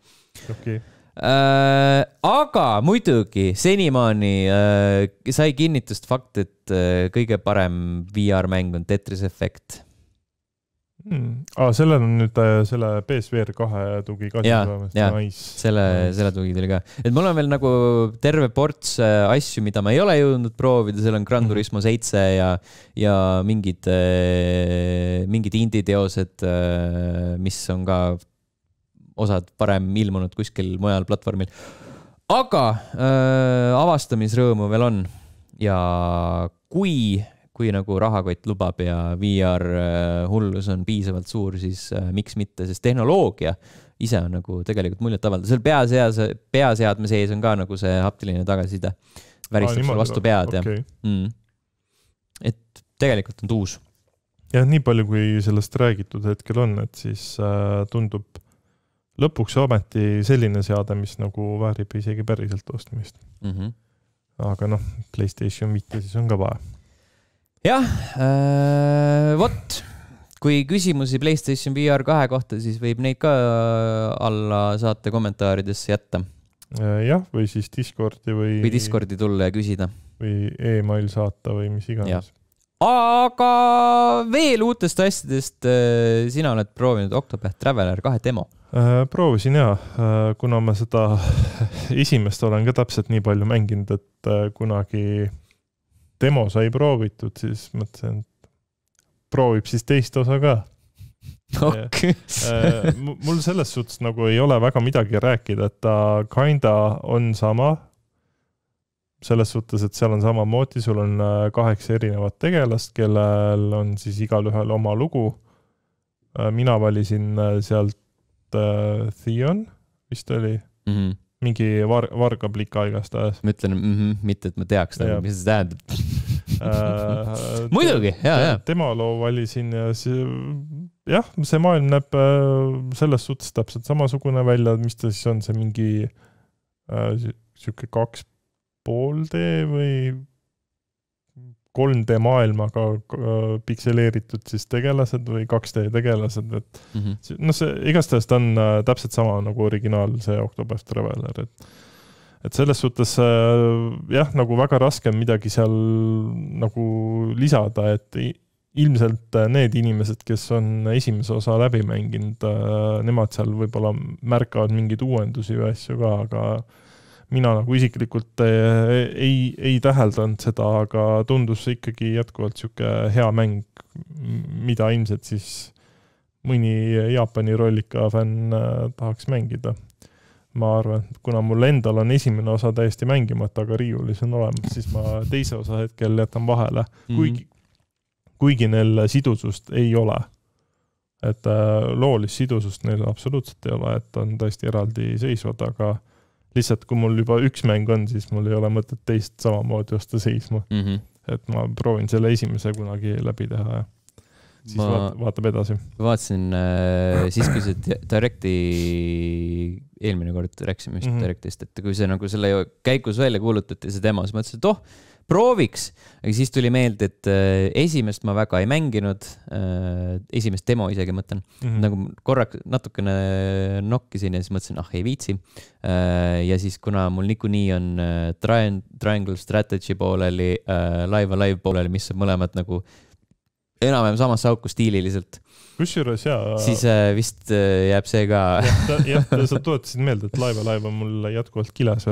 Aga muidugi senimaani sai kinnitust fakt, et kõige parem VR-mäng on Tetris Effect. Sellel on nüüd selle PSVR 2 tugi ka. Selle tugi tuli ka. Et mul on veel nagu terve ports asju, mida ma ei ole jõudnud proovida. Seal on Gran Turismo 7 ja mingid indie-teosed, mis on ka osad parem ilmunud kuskil mujal platvormil. Aga avastamisrõõmu veel on. Ja kui nagu rahakott lubab ja VR hullus on piisavalt suur, siis miks mitte, sest tehnoloogia ise on nagu tegelikult muljet avalda. Seal peaseadme sees on ka nagu see haptiline tagasiside. Väristab sul vastu pead. Et tegelikult on tuus. Ja nii palju, kui sellest räägitud hetkel on, et siis tundub lõpuks ometi selline seade, mis nagu väärib isegi päriselt ostmist. Aga PlayStation 5 siis on ka vaja. Jah, kui küsimusi PlayStation VR 2 kohta, siis võib neid ka alla saate kommentaaridesse jätta. Jah, või siis Discordi või Discordi tulla ja küsida. Või e-mail saata või mis iganes. Aga veel uutest asjadest, sina oled proovinud Octopath Traveler 2 demo. Proovisin kuna ma seda esimest olen ka täpselt nii palju mänginud, et kunagi demo sai proovitud, siis mõtlesin, et proovib siis teist osa ka. Mul selles suhtes nagu ei ole väga midagi rääkida, et ta kinda on sama. Selles suhtes, et seal on sama moodi, sul on 8 erinevat tegelast, kellel on siis igal ühel oma lugu. Mina valisin sealt Theon, vist oli. Mingi vargaplika igastahes. Ma ütlen, mitte, et ma teaks, mis see tähendab. Muidugi, jah. Demaloo valisin ja see maailm näeb selles suhtes täpselt samasugune välja, mis ta siis on, see mingi siuke 2,5D või 3D maailmaga pikseleeritud siis tegelased või 2D tegelased, et see igastahes ta on täpselt sama nagu originaal, see Octopath Traveler, et selles suhtes nagu väga raske midagi seal nagu lisada, et ilmselt need inimesed, kes on esimese osa läbi mänginud, nemad seal võib-olla märkavad mingeid uuendusi või asju ka, aga mina nagu isiklikult ei täheldanud seda, aga tundus ikkagi jätkuvalt siuke hea mäng, mida ilmselt siis mõni Jaapani rollika fänn tahaks mängida. Ma arvan, kuna mul endal on esimene osa täiesti mängimata, aga riiulis on olemas, siis ma teise osa hetkel jätan vahele, kuigi neil sidusust ei ole. Et loolist sidusust neil absoluutselt ei ole, et on tõesti eraldi seisvad, aga lihtsalt kui mul juba üks mäng on, siis mul ei ole mõtet teist samamoodi osta seisma. Et ma proovin selle esimese kunagi läbi teha ja siis vaatab edasi. Vaatasin siis, kui see Directi eelmine kord rääkisime vist Directist, et kui see nagu selle käigus välja kuulutati see demo, siis mõtlesin, et prooviks, aga siis tuli meelde, et esimest ma väga ei mänginud, esimest demo isegi mõtlen, nagu korraks natukene nokkisin ja siis mõtlesin, ei viitsi. Ja siis kuna mul niikuinii on Triangle Strategy pooleli, Live pooleli, mis on mõlemad nagu enam-vähem samasse auku stiililiselt. Kusjuures siis vist jääb see ka. Jah, sa toetasid meelde, et Live on mul jätkuvalt kiles veel.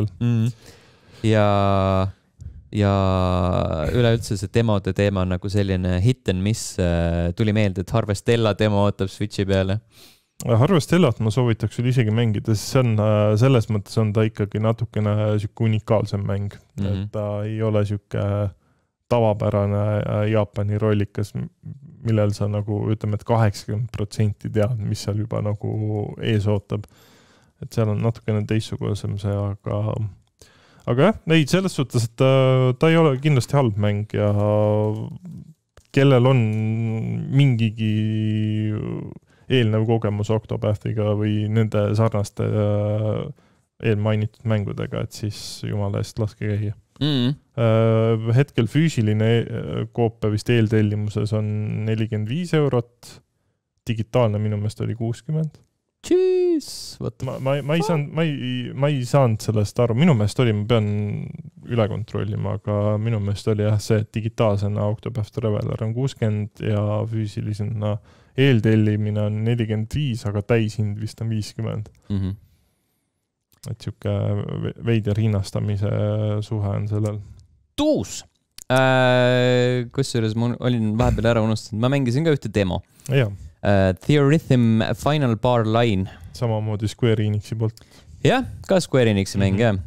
Ja üleüldse see demode teema on nagu selline hit and miss. Tuli meelde, et Harvestella demo ootab Switchi peale. Harvestellat ma soovitaks sul isegi mängida, sest see on, selles mõttes on ta ikkagi natukene siuke unikaalsem mäng. Et ta ei ole siuke tavapärane Jaapani rollikas, millel sa nagu ütleme, et 80% tead, mis seal juba nagu ees ootab. Et seal on natukene teistsugusem see, aga jah, ei, selles suhtes, et ta ei ole kindlasti halb mäng ja kellel on mingigi eelnev kogemus Octopathiga või nende sarnaste eelmainitud mängudega, et siis jumala eest laske käia. Hetkel füüsiline koopia vist eeltellimuses on 45 €, digitaalne minu meelest oli 60. Ma ei saanud sellest aru, minu meelest oli, ma pean üle kontrollima, aga minu meelest oli see, et digitaalsena Octopath Traveler on 60 ja füüsilisena eeltellimine on 45, aga täishind vist on 50. Et siuke veider hinnastamise suhe on sellel. Tuus! Kusjuures ma olin vahepeal ära unustanud, ma mängisin ka ühte demo. Jah. Theorhythm Final Bar Line. Samamoodi Square Enixi poolt. Jah, ka Square Enixi mäng, jah.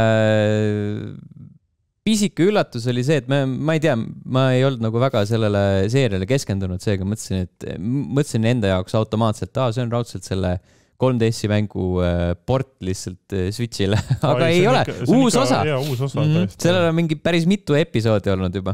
Pisike üllatus oli see, et ma ei tea, ma ei olnud nagu väga sellele seeriale keskendunud, seega mõtlesin enda jaoks automaatselt, see on raudselt selle 3DS-i mängu port lihtsalt Switchile, aga ei ole, uus osa. Sellel on mingi päris mitu episoodi olnud juba.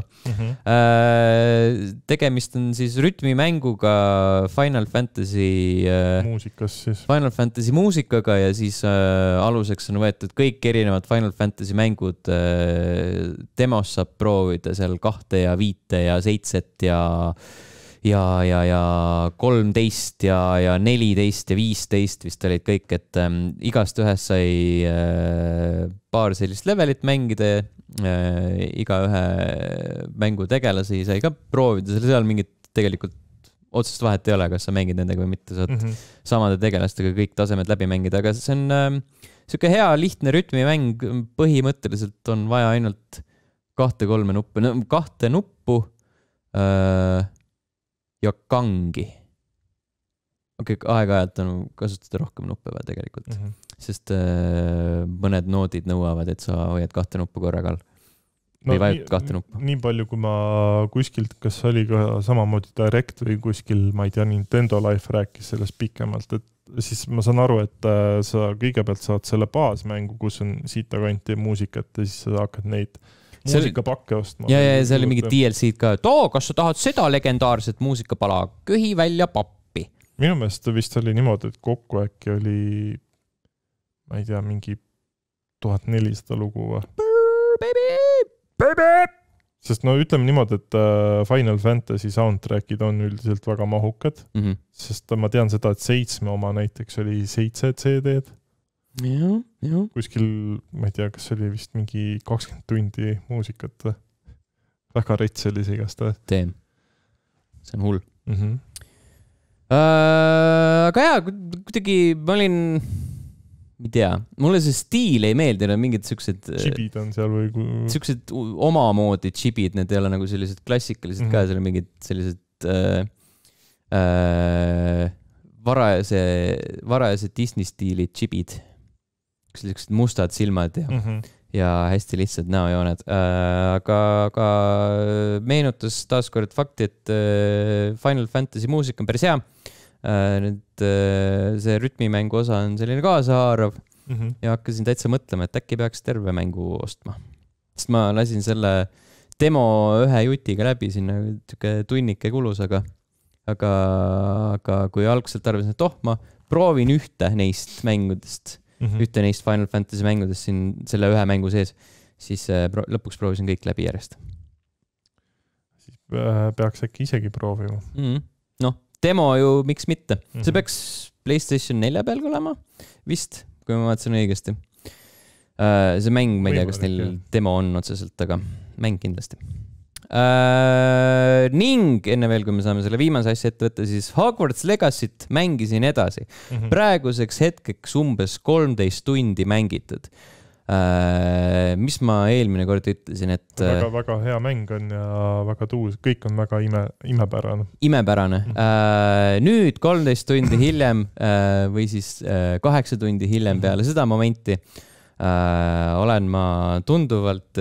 Tegemist on siis rütmimänguga Final Fantasy muusikaga ja siis aluseks on võetud kõik erinevad Final Fantasy mängud. Demos saab proovida seal 2 ja 5 ja 7 ja 13 ja 14 ja 15 vist olid kõik, et igast ühes sai paar sellist levelit mängida, iga ühe mängu tegelasi sai ka proovida, seal mingit tegelikult otsest vahet ei ole, kas sa mängid nendega või mitte, saad samade tegelastega kõik tasemed läbi mängida, aga see on siuke hea lihtne rütmimäng, põhimõtteliselt on vaja ainult 2-3 nuppu, 2 nuppu ja kangi. Okei, aeg-ajalt on kasutada rohkem nuppe tegelikult, sest mõned noodid nõuavad, et sa hoiad 2 nuppu korraga all. Või vajud 2 nuppu. Nii palju, kui ma kuskilt, kas oli ka samamoodi Direct või kuskil, ma ei tea, Nintendo Life rääkis sellest pikemalt, et siis ma saan aru, et sa kõigepealt saad selle baasmängu, kus on siitakanti muusikat ja siis sa hakkad neid muusikapakke ostma. Ja see oli mingi DLC-d ka, et kas sa tahad seda legendaarset muusikapala, köhi välja pappi. Minu meelest vist oli niimoodi, et kokku äkki oli, ma ei tea, mingi 1400 lugu või? Sest no ütleme niimoodi, et Final Fantasy soundtrackid on üldiselt väga mahukad, sest ma tean seda, et 7 oma näiteks oli 7 CD-d. Kuskil, ma ei tea, kas oli vist mingi 20 tundi muusikat. Väga rets oli see igast. See on hull. Aga jaa, kuidagi ma olin, ei tea, mulle see stiil ei meeldinud, mingid siuksed chibid on seal või siuksed omamoodi chibid, need ei ole nagu sellised klassikalised ka, seal on mingid sellised varajase Disney stiili chibid, sellised mustad silmad ja hästi lihtsad näojooned, aga meenutas taaskord fakti, et Final Fantasy muusika on päris hea. See rütmimängu osa on selline kaasahaarav ja hakkasin täitsa mõtlema, et äkki peaks terve mängu ostma. Sest ma lasin selle demo ühe jutiga läbi, sinna tunnike kulus, aga kui algselt arvasin, et ma proovin ühte neist mängudest ühte neist Final Fantasy mängudest siin selle ühe mängu sees, siis lõpuks proovisin kõik läbi järjest. Siis peaks äkki isegi proovima. Noh, demo ju miks mitte. See peaks PlayStation 4 peal olema vist, kui ma vaatasin õigesti. See mäng, ma ei tea, kas neil demo on otseselt, aga mäng kindlasti. Ning enne veel, kui me saame selle viimase asja ette võtta, siis Hogwarts Legacy't mängisin edasi. Praeguseks hetkeks umbes 13 tundi mängitud. Mis ma eelmine kord ütlesin, et väga hea mäng on ja väga tuus, kõik on väga imepärane. Nüüd 13 tundi hiljem või siis 8 tundi hiljem peale seda momenti olen ma tunduvalt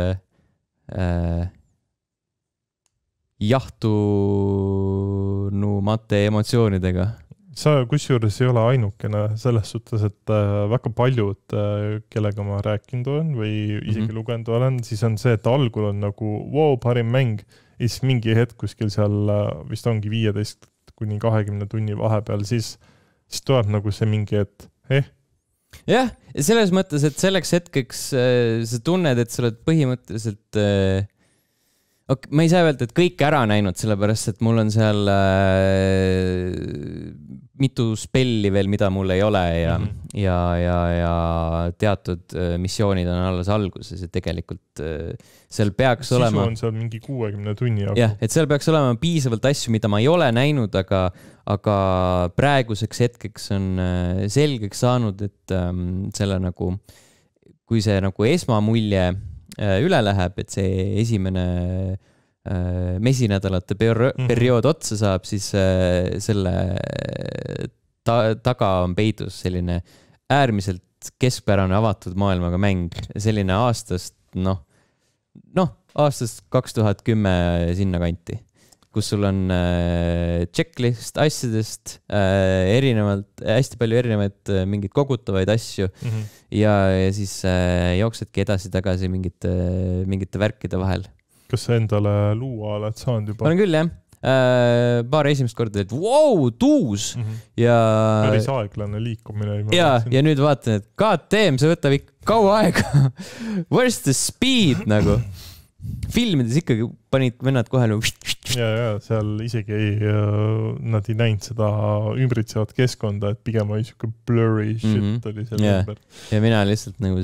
jahtunu-mate emotsioonidega. Sa kusjuures ei ole ainukene selles suhtes, et väga paljud, kellega ma rääkinud olen või isegi lugenud olen, siis on see, et algul on nagu parim mäng ja siis mingi hetk kuskil seal vist ongi 15 kuni 20 tunni vahepeal, siis tuleb nagu see mingi, et Jah, selles mõttes, et selleks hetkeks sa tunned, et sa oled põhimõtteliselt ma ei saa öelda, et kõik ära näinud, sellepärast, et mul on seal mitu spelli veel, mida mul ei ole ja teatud missioonid on alles alguses ja tegelikult seal peaks olema... Sisu on seal mingi 60 tunni jagu. Jah, et seal peaks olema piisavalt asju, mida ma ei ole näinud, aga praeguseks hetkeks on selgeks saanud, et selle nagu, kui see nagu esmamulje üle läheb, et see esimene mesinädalate periood otsa saab, siis selle taga on peidus selline äärmiselt keskpärane avatud maailmaga mäng. Selline aastast 2010 sinna kanti, kus sul on checklist asjadest hästi palju erinevaid mingeid kogutavaid asju ja siis jooksedki edasi-tagasi mingite värkide vahel. Kas sa endale luua oled saanud juba? Olen küll, jah. Paar esimest korda, et tuus ja... Päris aeglane liikumine. Ja nüüd vaatan, et god damn, see võtab ikka kaua aega. Where's the speed, nagu? Filmides ikkagi panid vennad kohe nagu... Ja, seal isegi nad ei näinud seda ümbritsevat keskkonda, et pigem oli siuke blurry shit oli seal ümber. Ja mina lihtsalt nagu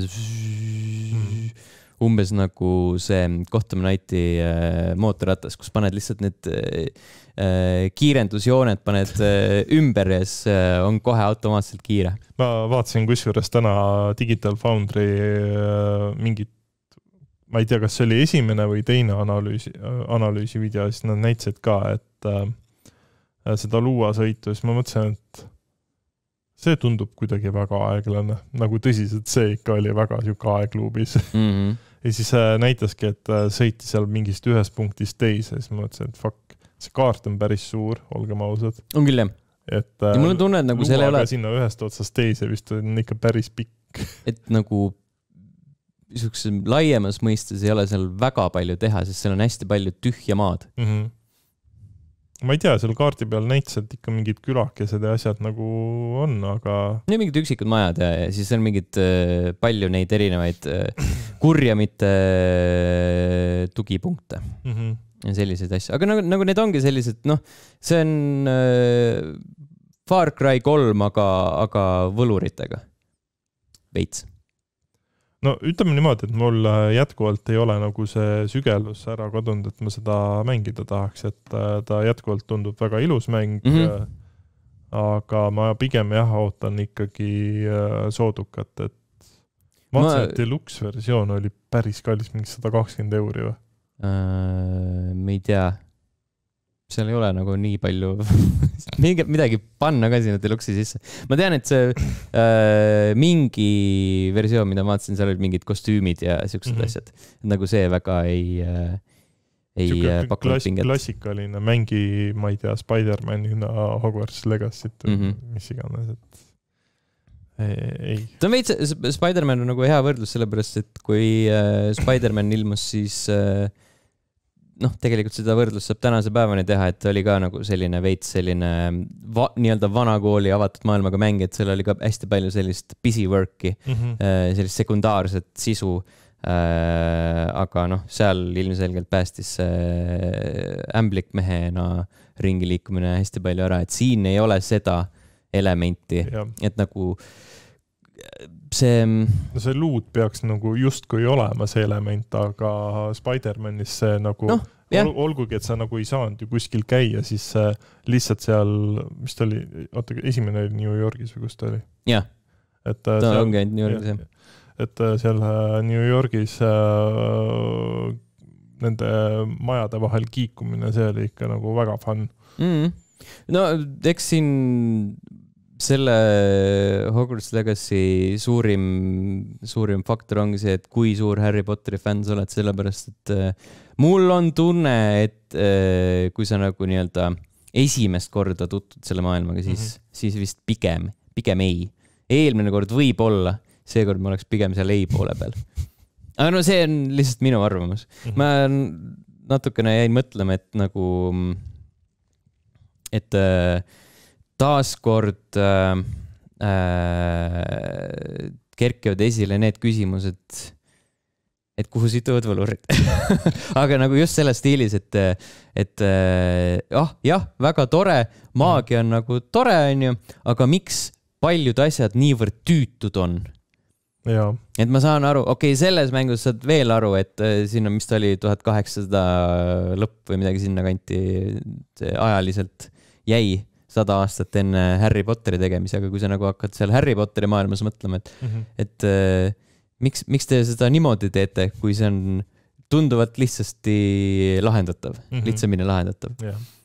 umbes nagu see Gotham Knighti mootorratas, kus paned lihtsalt need kiirendusjooned, paned ümber ja siis on kohe automaatselt kiire. Ma vaatasin kusjuures täna Digital Foundry mingit, ma ei tea, kas see oli esimene või teine analüüsi video, siis nad näitasid ka, et seda luuasõitu, siis ma mõtlesin, et see tundub kuidagi väga aeglane, nagu tõsiselt see ikka oli väga siuke aegluubis. Ja siis näitaski, et sõiti seal mingist ühest punktist teise, siis ma mõtlesin, et fuck, see kaart on päris suur, olgem ausad. On küll, jah. Et ja mul on tunne, et nagu selle luuaga sinna ühest otsast teise vist on ikka päris pikk. Et nagu niisuguse laiemas mõistes ei ole seal väga palju teha, sest seal on hästi palju tühja maad. Ma ei tea, seal kaardi peal näitasid ikka mingid külakesed ja asjad nagu on, aga... Ja mingid üksikud majad ja siis on mingid palju neid erinevaid kurjamite tugipunkte ja selliseid asju. Aga nagu need ongi sellised, see on Far Cry 3, aga võluritega. Veits. No ütleme niimoodi, et mul jätkuvalt ei ole nagu see sügelus ära kadunud, et ma seda mängida tahaks, et ta jätkuvalt tundub väga ilus mäng, aga ma pigem ootan ikkagi soodukat, et vaatasin, et deluxe versioon oli päris kallis, mingi 120 € või? Ma ei tea. Seal ei ole nagu nii palju midagi panna ka sinna deluxe'i sisse. Ma tean, et see mingi versioon, mida ma vaatasin, seal olid mingid kostüümid ja siuksed asjad. Nagu see väga ei pakkunud pinget. Klassikaline mängi, ma ei tea, Spider-Manina Hogwarts Legacy't, mis iganes, et ei. Ta on veits, Spider-Man on nagu hea võrdlus sellepärast, et kui Spider-Man ilmus, siis noh, tegelikult seda võrdlust saab tänase päevani teha, et oli ka nagu selline veits selline nii-öelda vanakooli avatud maailmaga mäng, et seal oli ka hästi palju sellist busy work'i, sellist sekundaarset sisu. Aga noh, seal ilmselgelt päästis ämblikmehena ringi liikumine hästi palju ära, et siin ei ole seda elementi, et nagu see... No see luud peaks nagu justkui olema see element, aga Spider-Manis see nagu olgugi, et sa nagu ei saanud ju kuskil käia, siis lihtsalt seal, mis ta oli, esimene oli New Yorgis või kus ta oli? Jah, ta ongi ainult New Yorgis, jah. Et seal New Yorgis nende majade vahel kiikumine, see oli ikka nagu väga fun. No eks siin selle Hogwarts Legacy suurim faktor ongi see, et kui suur Harry Potteri fänn sa oled, sellepärast, et mul on tunne, et kui sa nagu nii-öelda esimest korda tutvud selle maailmaga, siis vist pigem ei. Eelmine kord võib olla, seekord ma oleks pigem seal ei poole peal. Aga no see on lihtsalt minu arvamus. Ma natukene jäin mõtlema, et nagu, et taaskord kerkivad esile need küsimused, et kuhu situvad võlurid. Aga nagu just selles stiilis, et jah, väga tore, maagia on nagu tore, on ju, aga miks paljud asjad niivõrd tüütud on? Ja. Et ma saan aru, okei, selles mängus saad veel aru, et siin on, mis ta oli, 1800 lõpp või midagi sinna kanti ajaliselt jäi 100 aastat enne Harry Potteri tegemisi, aga kui sa nagu hakkad seal Harry Potteri maailmas mõtlema, et miks te seda niimoodi teete, kui see on tunduvalt lihtsasti lahendatav, lihtsamini lahendatav.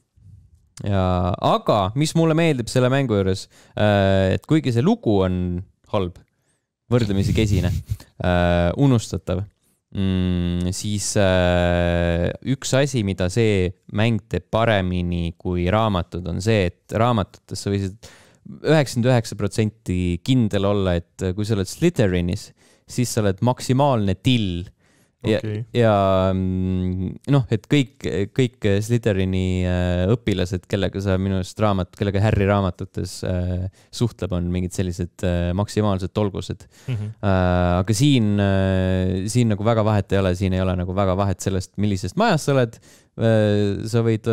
Aga mis mulle meeldib selle mängu juures, et kuigi see lugu on halb, võrdlemisi kesine, unustatav, siis üks asi, mida see mäng teeb paremini kui raamatud, on see, et raamatutes sa võisid 99% kindel olla, et kui sa oled Slytherinis, siis sa oled maksimaalne till. Ja noh, et kõik Slytherini õpilased, kellega sa minust kellega Harry raamatutes suhtleb, on mingid sellised maksimaalsed tolgused. Aga siin nagu väga vahet ei ole, siin ei ole nagu väga vahet sellest, millisest majast sa oled. Sa võid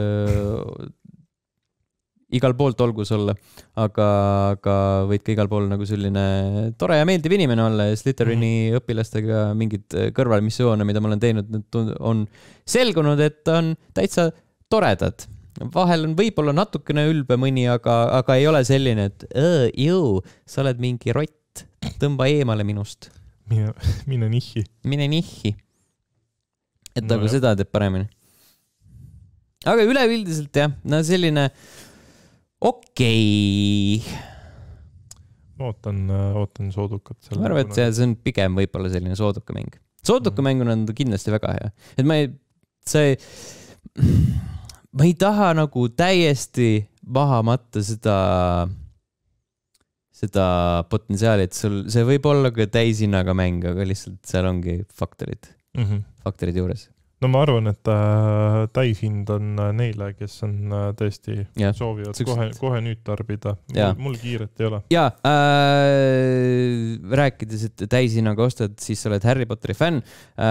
igal pool tolgus olla, aga võid ka igal pool nagu selline tore ja meeldiv inimene olla ja Slytherini õpilastega mingid kõrvalmissioone, mida ma olen teinud, on selgunud, et on täitsa toredad. Vahel on võib-olla natukene ülbe mõni, aga ei ole selline, et sa oled mingi rott, tõmba eemale minust. Mine nihhi. Mine nihhi. Et nagu seda teeb paremini. Aga üleüldiselt jah, no selline okei. Ma ootan soodukat. Ma arvan, et see on pigem võib-olla selline sooduka mäng. Sooduka mäng on kindlasti väga hea. Et ma ei taha nagu täiesti maha matta seda potentsiaali, et see võib olla ka täishinnaga mäng, aga lihtsalt seal ongi faktorid juures. No ma arvan, et täishind on neile, kes on tõesti soovivad kohe nüüd tarbida. Mul kiiret ei ole. Ja, rääkides, et täishinnaga ostad, siis sa oled Harry Potteri fänn.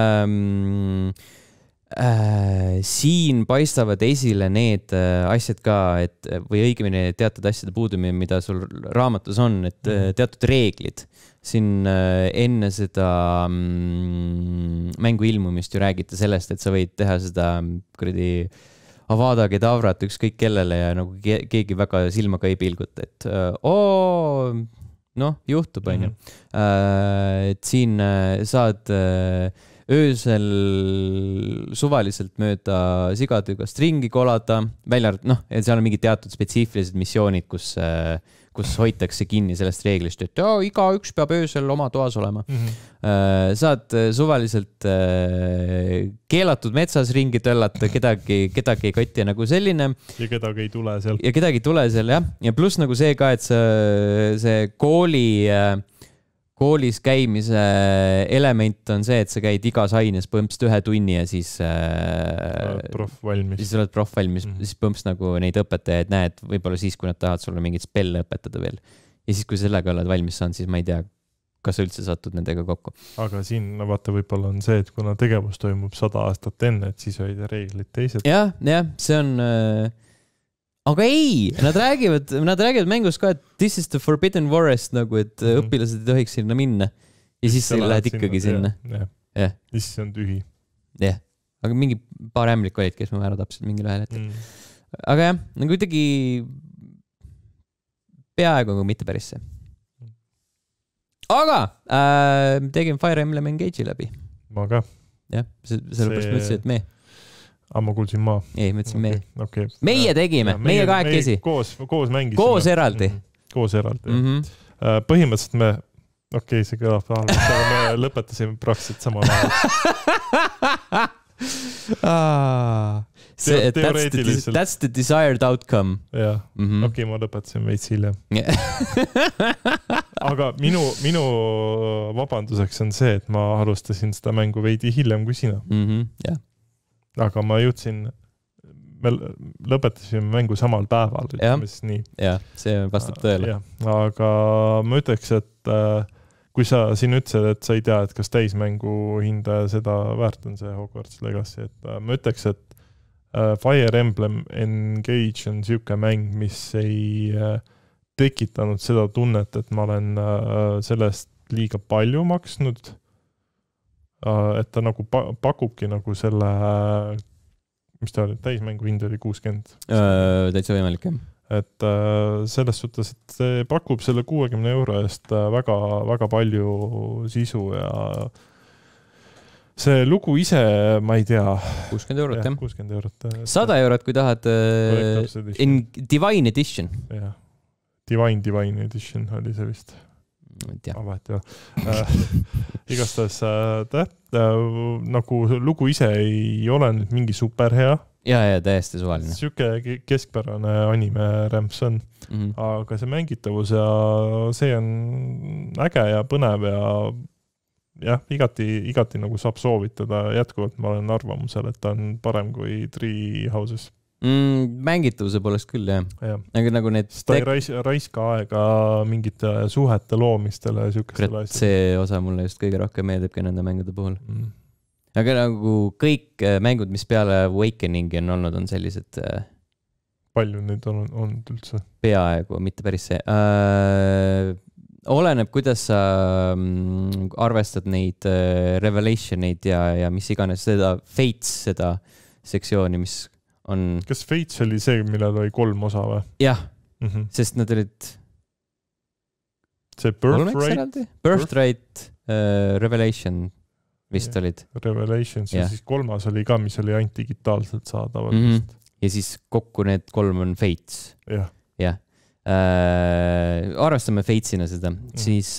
Siin paistavad esile need asjad ka, või õigemini teatud asjade puudumine, mida sul raamatus on, et teatud reeglid. Siin enne seda mängu ilmumist ju räägite sellest, et sa võid teha seda kuradi Avada Kedavrat ükskõik kellele ja nagu keegi väga silmaga ei pilguta, et noh, juhtub, on ju. Et siin saad öösel suvaliselt mööda sigadügast ringi kolada, välja, noh, et seal on mingid teatud spetsiifilised missioonid, kus hoitakse kinni sellest reeglist, et iga üks peab öösel oma toas olema. Saad suvaliselt keelatud metsas ringi töllata, kedagi ei kotti nagu selline. Ja kedagi ei tule seal. Ja pluss nagu see ka, et see koolis käimise element on see, et sa käid igas aines põmpsst 1 tunni ja siis prof valmis. Siis oled prof valmis, siis põmpsst nagu neid õpetajaid näed võib-olla siis, kui nad tahavad sulle mingit spelle õpetada veel. Ja siis, kui sellega oled valmis saanud, siis ma ei tea, kas sa üldse satud nendega kokku. Aga siin vaata võib-olla on see, et kuna tegevus toimub 100 aastat enne, et siis olid reeglid teised. Jah, see on... Aga ei, nad räägivad mängus ka, et this is the forbidden forest, nagu, et õpilased ei tohiks sinna minna. Ja siis sa lähed ikkagi sinna. Ja siis on tühi. Jah, aga mingi paar ämlik olid, kes ma ära tapsid mingi ühel hetkel. Aga jah, nagu kuidagi peaaegu mitte päris see. Aga tegin Fire Emblem Engage'i läbi. Ma ka. Jah, sellepärast mõtlesin, et me. Ma kuulsin ma. Ei, mõtlesin me. Okay. Meie tegime, meie kahekesi. Koos mängisime. Koos eraldi. Koos eraldi. Põhimõtteliselt me, see kõlab halvasti, aga me lõpetasime praktiliselt samal ajal. That's the desired outcome. Jah, ma lõpetasin veits hiljem. Aga minu vabanduseks on see, et ma alustasin seda mängu veidi hiljem kui sina. Aga ma jõudsin, me lõpetasime mängu samal päeval, ütleme siis nii. Jah, see vastab tõele. Aga ma ütleks, et kui sa siin ütlesid, et sa ei tea, et kas täismängu hinda seda väärt on see Hogwarts Legacy, et ma ütleks, et Fire Emblem Engage on siuke mäng, mis ei tekitanud seda tunnet, et ma olen sellest liiga palju maksnud, et ta nagu pakubki nagu selle, mis ta oli, täismängu hind oli 60. Täitsa võimalik, jah. Et selles suhtes, et see pakub selle 60 € eest väga, väga palju sisu ja see lugu ise, ma ei tea. 60 €, jah. 60 €. 100 € kui tahad Divine Edition. Jah. Divine Edition oli see vist. Igastahes nagu lugu ise ei ole nüüd mingi super hea. Ja, täiesti suvaline. Siuke keskpärane anime rämps on, aga see mängitavus ja see on äge ja põnev ja jah, igati nagu saab soovitada. Jätkuvalt ma olen arvamusel, et ta on parem kui Three Houses. Mängitavuse poolest küll, jah. Nagu need ta ei raiska aega mingite suhete loomistele ja siukestele asjadele. See osa mulle just kõige rohkem meeldibki nende mängude puhul. Aga nagu kõik mängud, mis peale Awakeningi on olnud, on sellised... Palju neid on olnud üldse? Peaaegu, mitte päris see. Oleneb, kuidas sa arvestad neid revelationeid ja mis iganes seda Fates, seda sektsiooni, mis on... Kas Fates oli see, millel oli 3 osa või? Jah, sest nad olid... See Birthright, Revelation... Vist olid. Revelations ja siis 3 oli ka, mis oli ainult digitaalselt saadaval. Ja siis kokku need 3 on Fates. Jah. Arvestame Fatesina seda. Siis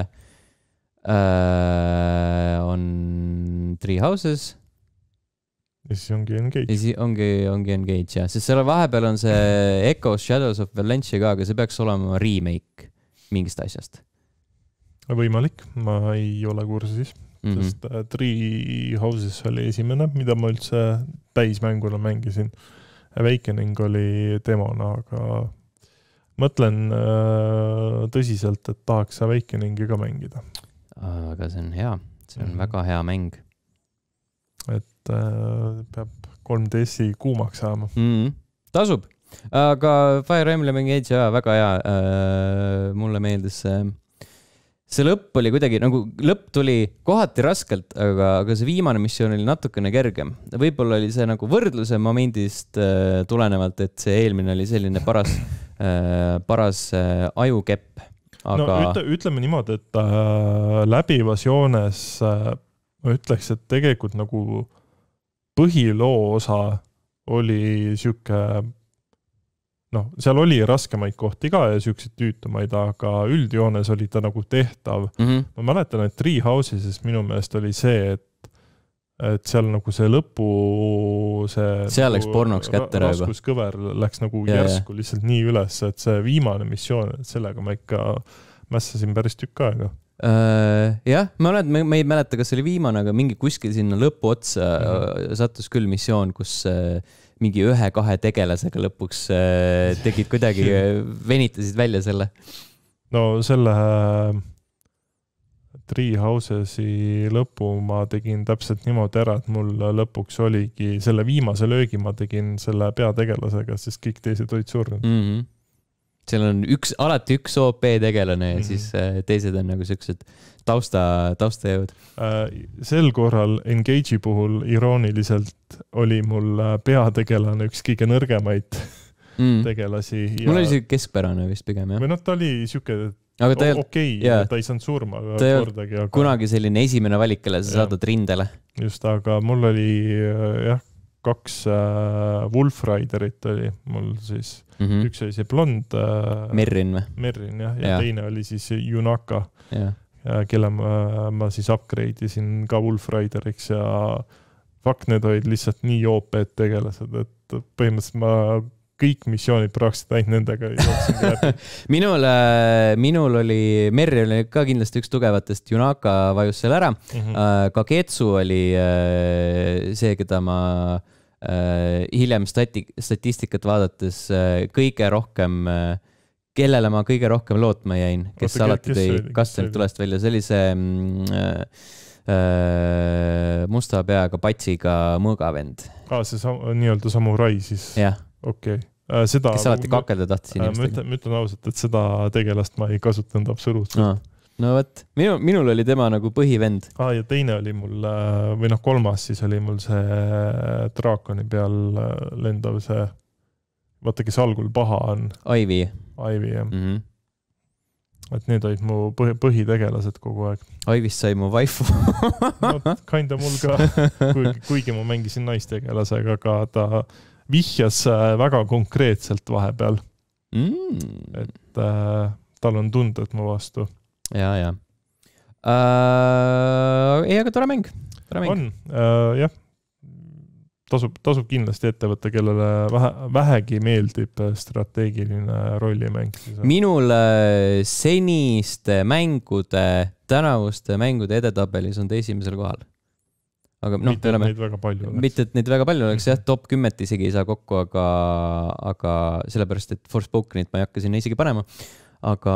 on Three Houses. Ja siis ongi Engage. Ja siis ongi Engage, jah. Sest selle vahepeal on see Echoes Shadows of Valencia ka, aga see peaks olema remake mingist asjast. Võimalik. Ma ei ole kursis. Sest Three Houses oli esimene, mida ma üldse täismänguna mängisin. Awakening oli demona, aga mõtlen tõsiselt, et tahaks Awakeningi ka mängida. Aga see on hea. See on väga hea mäng. Et peab 3DS-i kuumaks saama. Tasub. Aga Fire Emblem Engage väga hea. Mulle meeldis see lõpp oli kuidagi, nagu lõpp tuli kohati raskelt, aga see viimane missioon oli natukene kergem. Võib-olla oli see nagu võrdluse momendist tulenevalt, et see eelmine oli selline paras ajukepp. Aga... No ütleme niimoodi, et läbivas joones ma ütleks, et tegelikult nagu põhiloo osa oli siuke seal oli raskemaid kohti ka ja siukseid tüütumaid, aga üldjoones oli ta nagu tehtav. Ma mäletan, et Three Houses minu meelest oli see, et seal nagu see lõpu seal läks pornoks kätte rööba. Raskuskõver läks nagu järsku lihtsalt nii üles, et see viimane missioon, sellega ma ikka mässasin päris tükk aega. Jah, ma ei mäleta, kas oli viimane, aga mingi kuskil sinna lõpu otsa sattus küll missioon, kus mingi 1-2 tegelasega lõpuks tegid kuidagi, venitasid välja selle. No selle Three Housesi lõpu ma tegin täpselt niimoodi ära, et mul lõpuks oligi selle viimase löögi ma tegin selle peategelasega, sest kõik teised olid surnud. Seal on alati üks OP tegelane ja siis teised on nagu sellised taustajõud. Sel korral Engage'i puhul irooniliselt oli mul peategelane üks kõige nõrgemaid tegelasi. Mul oli see keskpärane vist pigem, jah? Või ta oli siuke okei, ta ei saanud surma kordagi. Aga... kunagi selline esimene valik, kelle sa saadad rindele. Just, aga mul oli 2 Wolf Riderit oli mul siis. Üks oli see blond Merrin või? Merrin, jah. Ja teine oli siis Junaka, kelle ma siis upgrade'isin ka Wolf Rideriks ja need olid lihtsalt nii OP-d tegelased, et põhimõtteliselt ma kõik missioonid praktiliselt ainult nendega jooksin läbi. Minul oli, Merri oli ka kindlasti üks tugevatest, Junaka vajus seal ära. Kagetsu oli see, keda ma hiljem statistikat vaadates kõige rohkem, kellele ma kõige rohkem lootma jäin, kes alati tõi kastselt tulest välja. See oli see musta peaga patsiga mõõgavend. See nii-öelda samurai siis? Jah. Okei. Kes alati kakelda tahtis inimestega. Ma ütlen ausalt, et seda tegelast ma ei kasutanud absoluutselt. No võt, minul oli tema nagu põhivend. Ja teine oli mul, või kolmas siis oli mul see draakoni peal lendav see, vaata, kes algul paha on. Ivy, jah. Et need olid mu põhitegelased kogu aeg. Ivist sai mu vaifu. Kinda mul ka, kuigi ma mängisin naistegelasega, aga ta vihjas väga konkreetselt vahepeal. Et tal on tunded mu vastu. Ja. Ei, aga tore mäng. On, jah. Tasub kindlasti ettevõtte, kellele vähegi meeldib strateegiline rollimäng. Minul seniste mängude, tänavuste mängude edetabelis on ta esimesel kohal. Aga mitte, et neid väga palju oleks. Mitte, et neid väga palju oleks, jah, top 10 isegi ei saa kokku, aga sellepärast, et Forspokenit ma ei hakka sinna isegi panema. Aga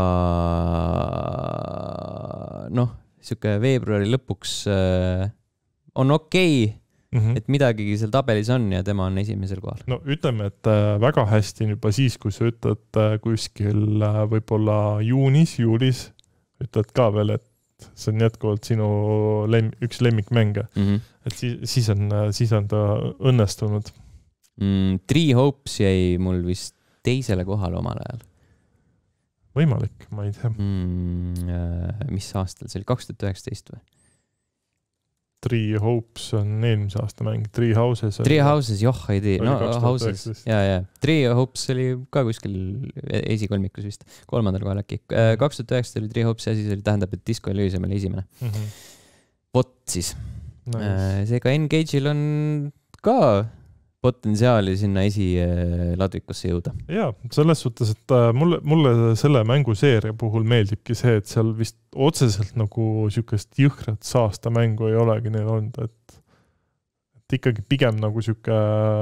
siuke veebruari lõpuks on okei, et midagi seal tabelis on ja tema on esimesel kohal. No ütleme, et väga hästi juba siis, kui sa ütled kuskil võib-olla juulis, ütled ka veel, et see on jätkuvalt sinu üks lemmikmänge. Et siis on ta õnnestunud. Three Hopes jäi mul vist teisele kohale omal ajal. Võimalik, ma ei tea. Mis aastal? See oli 2019 või? Three Hopes on eelmise aasta mäng. Three Houses, ei tea. Houses. Ja. Three Hopes oli ka kuskil esikolmikus vist. 3. kohal äkki. 2019 oli Three Hopes ja siis tähendab, et Disco Elysium oli esimene. Vot siis. Seega Engage'il on ka potentsiaali sinna esiladvikusse jõuda. Jaa, selles suhtes, et mulle selle mänguseeria puhul meeldibki see, et seal vist otseselt nagu siukest jõhkrat saasta mängu ei olegi neil olnud, et ikkagi pigem nagu siuke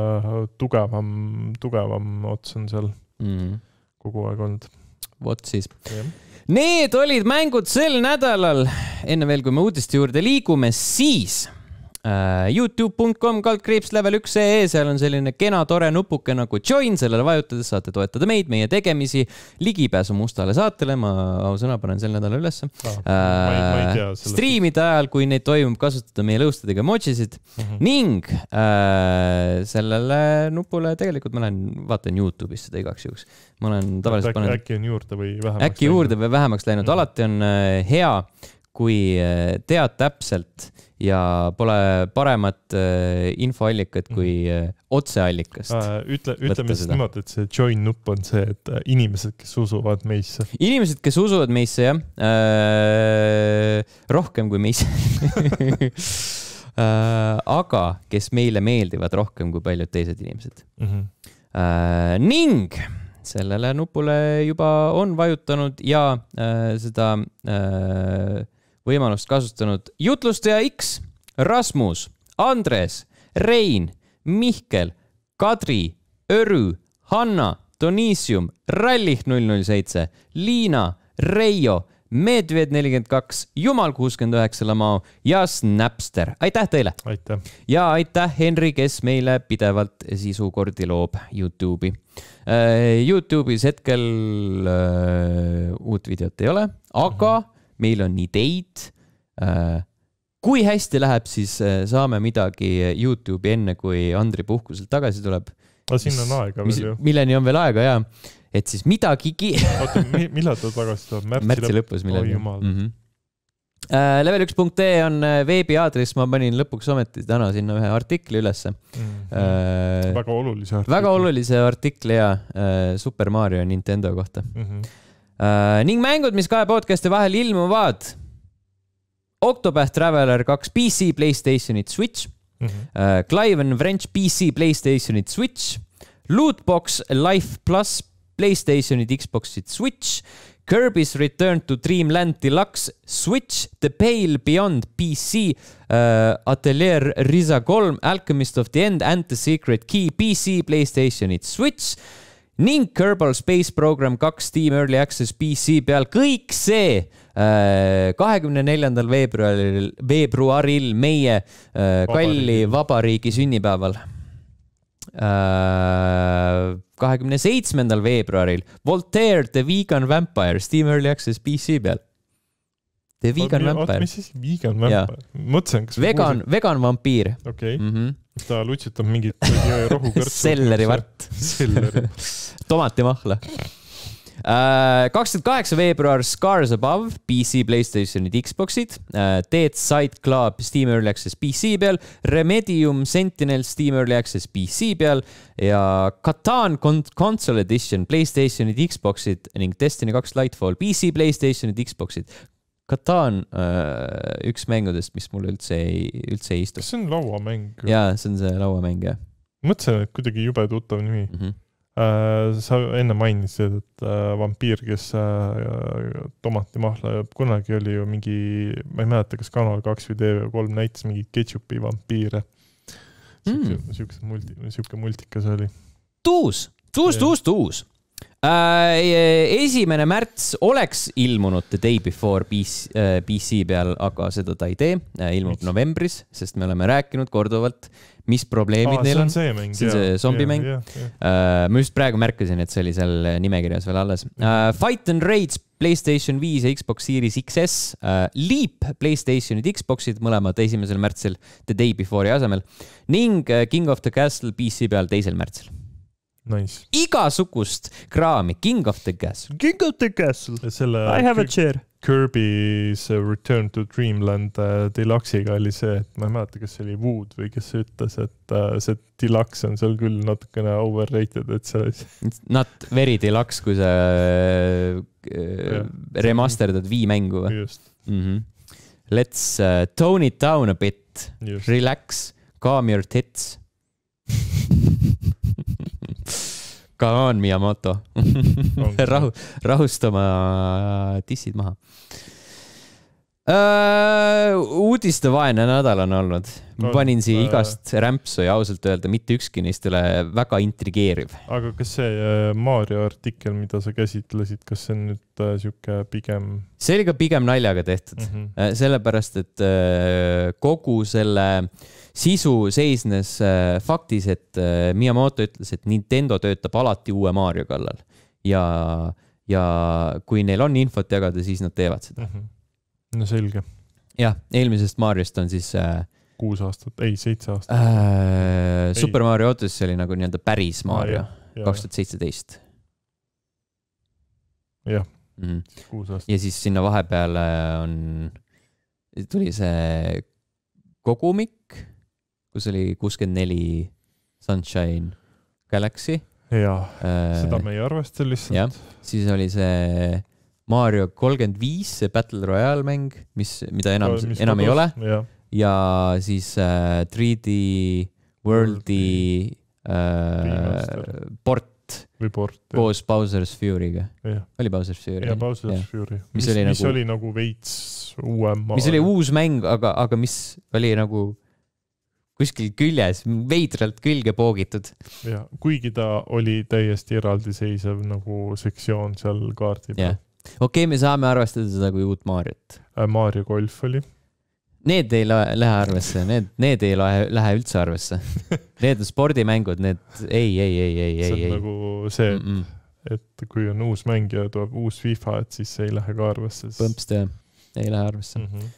tugevam ots on seal kogu aeg olnud. Vot siis. Need olid mängud sel nädalal. Enne veel, kui me uudiste juurde liigume, siis youtube.com/level1.ee, seal on selline kena tore nupuke nagu join, sellele vajutades saate toetada meid, meie tegemisi, ligipääsu mustale saatele, ma ausõna panen sel nädala ülesse. Striimide ajal, kui neid toimub, kasutada meie lõustadega emojisid ning sellele nupule tegelikult ma vaatan YouTube'is seda igaks juhuks. Ma olen tavaliselt panen... Äkki on juurde või vähemaks äkki juurde või vähemaks läinud. Alati on hea, kui tead täpselt ja pole paremat infoallikat kui otseallikast. Ütleme siis niimoodi, et see join nupp on see, et inimesed, kes usuvad meisse. Inimesed, kes usuvad meisse, jah. Rohkem kui meisse. Aga kes meile meeldivad rohkem kui paljud teised inimesed. Ning sellele nupule juba on vajutanud ja seda võimalust kasutanud Jutlustaja X, Rasmus, Andres, Rein, Mihkel, Kadri, Örü, Hanna, Donisium, Rallich 007, Liina, Reijo, Medved 42, Jumal 69 Lamao ja Snapster. Aitäh teile! Aitäh! Ja aitäh Henri, kes meile pidevalt sisukordi loob YouTube'i. YouTube'is hetkel uut videot ei ole, aga meil on ideid. Kui hästi läheb, siis saame midagi YouTube'i enne, kui Andri puhkuselt tagasi tuleb. Aga siin on aega veel ju. Milleni on veel aega, jaa. Et siis midagigi... Oota, millal ta tagasi tuleb? Märtsi lõpus milleni. Oh, Level1.ee on veebiaadress, ma panin lõpuks ometi täna sinna ühe artikli ülesse. Väga olulise artikli. Väga olulise artikli ja Super Mario Nintendo kohta. Ning mängud, mis kahe podcasti vahel ilmuvad. Octopath Traveler 2 PC, PlayStationit, Switch. Clive and French PC, PlayStationit, Switch. Lootbox Life Plus PlayStationit, Xboxit, Switch, Kirby's Return to Dreamland Deluxe, Switch, The Pale Beyond PC, Atelier Risa 3, Alchemist of the End and The Secret Key PC, PlayStationit, Switch ning Kerbal Space Program 2 Steam Early Access PC peal. Kõik see 24. veebruaril meie kalli vabariigi sünnipäeval. 27. veebruaril Voltaire The Vegan Vampire Steam Early Access PC peal. The Vegan Vampire. Mis siis Vegan Vampire? Mõtlesin, kas... Vegan vampiir. Okei. Ta lutsutab mingit rohukõrtsu. Selleri vart. Tomatimahla. 28. veebruar Scars Above PC, PlayStationid, Xboxid, Dead Side Club Steam Early Access PC peal, Remedium Sentinel Steam Early Access PC peal ja Catan Console Edition PlayStationid, Xboxid ning Destiny 2 Lightfall PC, PlayStationid, Xboxid. Catan üks mängudest, mis mulle üldse ei istu. Kas see on lauamäng? Jaa, see on see lauamäng, jah. Mõtlesin, et kuidagi jube tuttav nimi. Sa enne mainisid, et vampiir, kes tomatimahla kunagi oli ju mingi, ma ei mäleta, kas Kanal 2 või TV3 näitas mingi ketšupi vampiire. Siuke multikas oli. Tuus. 1. märts oleks ilmunud The Day Before PC peal, aga seda ta ei tee. Ilmub novembris, sest me oleme rääkinud korduvalt, mis probleemid neil on. See on see zombimäng. Ma just praegu märkasin, et see oli seal nimekirjas veel alles. Fight and Rage PlayStation 5 ja Xbox Series XS. Leap PlayStationid, Xboxid, mõlemad 1. märtsil The Day Before'i asemel. Ning King of the Castle PC peal 2. märtsil. Nice. Igasugust kraami. King of the Castle. I have a chair. Kirby's Return to Dreamland Deluxe'iga oli see, et ma ei mäleta, kas see oli Wood või kes ütles, et see Deluxe on seal küll natukene overrated, et see... Not very Deluxe, kui sa remasterdad Wii-mängu. Just. Let's tone it down a bit. Just. Relax. Calm your tits. Come on, Miyamoto. Rahustama tissid maha. Uudistevaene nädal on olnud. Ma panin siia igast rämpsu ja ausalt öelda, mitte ükski neist üle väga intrigeeriv. Aga kas see Mario artikkel, mida sa käsitlesid, kas see on nüüd siuke pigem... See oli ka pigem naljaga tehtud. Sellepärast, et kogu selle... sisu seisnes faktis, et Miyamoto ütles, et Nintendo töötab alati uue Mario kallal. Ja kui neil on infot jagada, siis nad teevad seda. No selge. Jah, eelmisest Mariost on siis... 6 aastat, ei, 7 aastat. Super Mario Odyssey oli nagu nii-öelda päris Mario, 2017. Jah, 6 aastat. Ja siis sinna vahepeal tuli see kogumik, kus oli 64 Sunshine Galaxy. Jaa, seda me ei arvesta lihtsalt. Ja, siis oli see Mario 35, see Battle Royale mäng, mida enam ei ole. Ja siis 3D Worldi port või port. Koos Bowser's Fury'ga. Oli Bowser's Fury? Ja, Bowser's Fury. Mis oli nagu veits uuem. Mis oli uus mäng, aga mis oli nagu kuskil küljes, veidralt külge poogitud. Ja, kuigi ta oli täiesti eraldiseisev nagu sektsioon seal kaardi peal. Okei, me saame arvestada seda kui uut Mariot. Mario Golf oli. Need ei lähe arvesse, need ei lähe üldse arvesse. Need on spordimängud, need ei. See on nagu see, et kui on uus mäng ja tuleb uus FIFA, et siis ei lähe ka arvesse. Põmpst, ei lähe arvesse.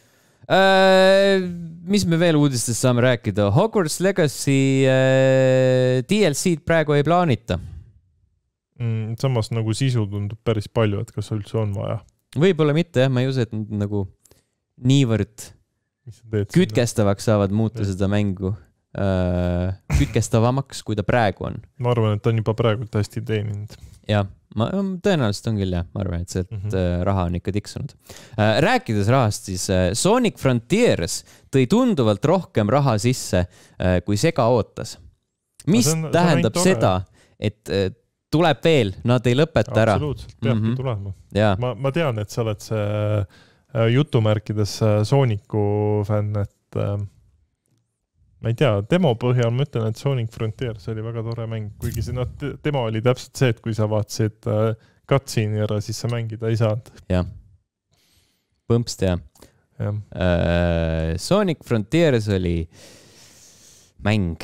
Mis me veel uudistest saame rääkida? Hogwarts Legacy DLC-d praegu ei plaanita. Samas nagu sisu tundub päris palju, et kas üldse on vaja. Võib-olla mitte, jah. Ma ei usu, et nagu niivõrd kütkestavaks saavad muuta seda mängu. Kütkestavamaks, kui ta praegu on. Ma arvan, et ta on juba praegu hästi teeninud. Jah, tõenäoliselt on küll, jah. Ma arvan, et see raha on ikka tiksunud. Rääkides rahast, siis Sonic Frontiers tõi tunduvalt rohkem raha sisse, kui Sega ootas. Mis tähendab seda, et tuleb veel, nad ei lõpeta ära. Absoluutselt, peabki tulema. Ma tean, et sa oled see jutumärkides Sooniku fänn, et ma ei tea, demo põhjal ma ütlen, et Sonic Frontiers oli väga tore mäng, kuigi demo oli täpselt see, et kui sa vaatasid cutscene'i ära, siis sa mängida ei saanud. Jah, põmpst jah. Sonic Frontiers oli mäng.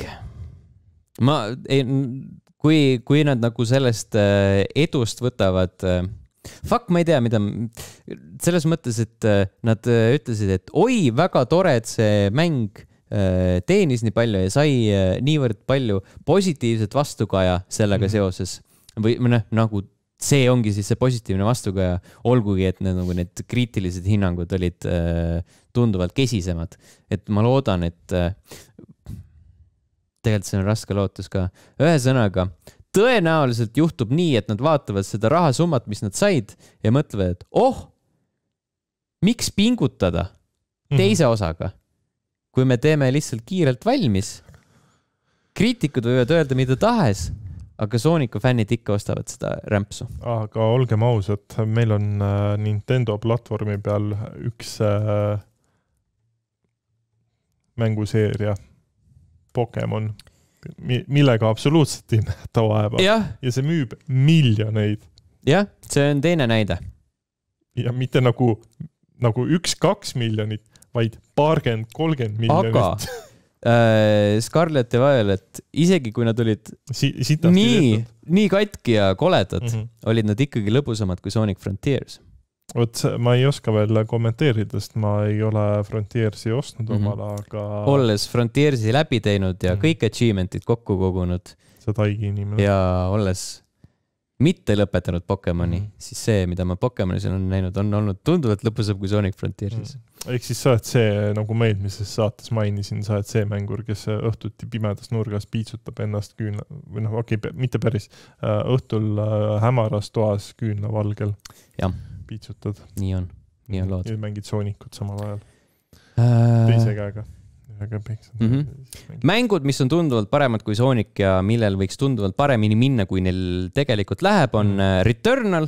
Kui nad nagu sellest edust võtavad, ma ei tea, mida selles mõttes, et nad ütlesid, et oi, väga tore, et see mäng teenis nii palju ja sai niivõrd palju positiivset vastukaja sellega seoses. Või nagu see ongi siis see positiivne vastukaja, olgugi, et need kriitilised hinnangud olid tunduvalt kesisemad. Et ma loodan, et tegelikult see on raske lootus ka. Ühesõnaga, tõenäoliselt juhtub nii, et nad vaatavad seda rahasummat, mis nad said ja mõtlevad, et miks pingutada teise osaga? Kui me teeme lihtsalt kiirelt valmis, kriitikud võivad öelda mida tahes, aga Sooniku fännid ikka ostavad seda rämpsu. Aga olgem ausad, meil on Nintendo platvormi peal üks mänguseeria Pokemon, millega absoluutselt ei nähta vaeva. Ja see müüb miljoneid. Jah, see on teine näide. Ja mitte nagu 1-2 miljonit, vaid 30 miljonit. Aga Scarlet ja Violet, isegi kui nad olid nii katki ja koledad, olid nad ikkagi lõbusamad kui Sonic Frontiers. Ma ei oska veel kommenteerida, sest ma ei ole Frontiersi ostnud omal, aga... Olles Frontiersi läbi teinud ja kõik achievementid kokku kogunud. See taigi inimene. Ja olles mitte lõpetanud Pokemoni, siis see, mida ma Pokemonis olen näinud, on olnud tunduvalt lõpusam kui Sonic Frontiersis. Ehk siis sa oled see, nagu ma eelmises saates mainisin, sa oled see mängur, kes õhtuti pimedas nurgas piitsutab ennast küünla, või mitte päris, õhtul hämaras toas küünla valgel piitsutad. Nii on lood. Ja mängid Sonicut samal ajal. Teise käega. Mängud, mis on tunduvalt paremad kui Sonic ja millel võiks tunduvalt paremini minna, kui neil tegelikult läheb, on Returnal,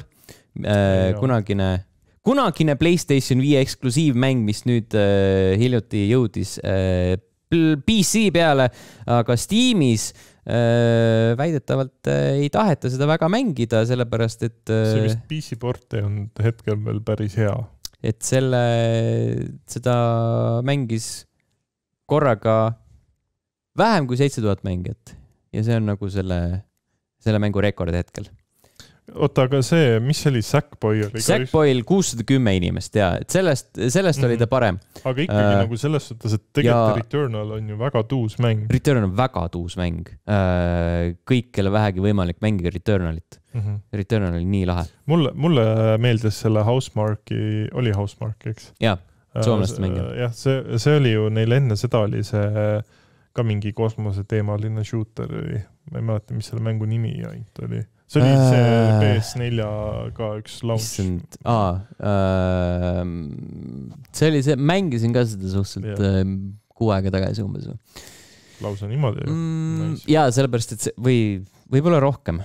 kunagine PlayStation 5 eksklusiivmäng, mis nüüd hiljuti jõudis PC peale, aga Steamis väidetavalt ei taheta seda väga mängida, sellepärast, et see vist PC port ei on hetkel veel päris hea. Et seda mängis korraga vähem kui 7000 mängijat ja see on nagu selle mängu rekord hetkel. Oota, aga see, mis oli Sackboy? Sackboy'l 610 inimest, ja et sellest oli ta parem. Aga ikkagi nagu selles suhtes, et tegelikult Returnal on ju väga tuus mäng. Returnal on väga tuus mäng. Kõik, kelle vähegi võimalik mängida Returnalit. Returnal oli nii lahe. Mulle meeldis selle Housemark, eks? Jaa. Soomlaste mängija. Jah, see oli ju, neil enne seda oli see ka mingi kosmose teemaline shooter. Ma ei mäleta, mis selle mängu nimi ainult oli. See oli see PS4 ka üks launch. See oli see, mängisin ka seda suhteliselt 6 aega tagasi umbes. Lausa niimoodi ju. Ja sellepärast, et võib-olla rohkem.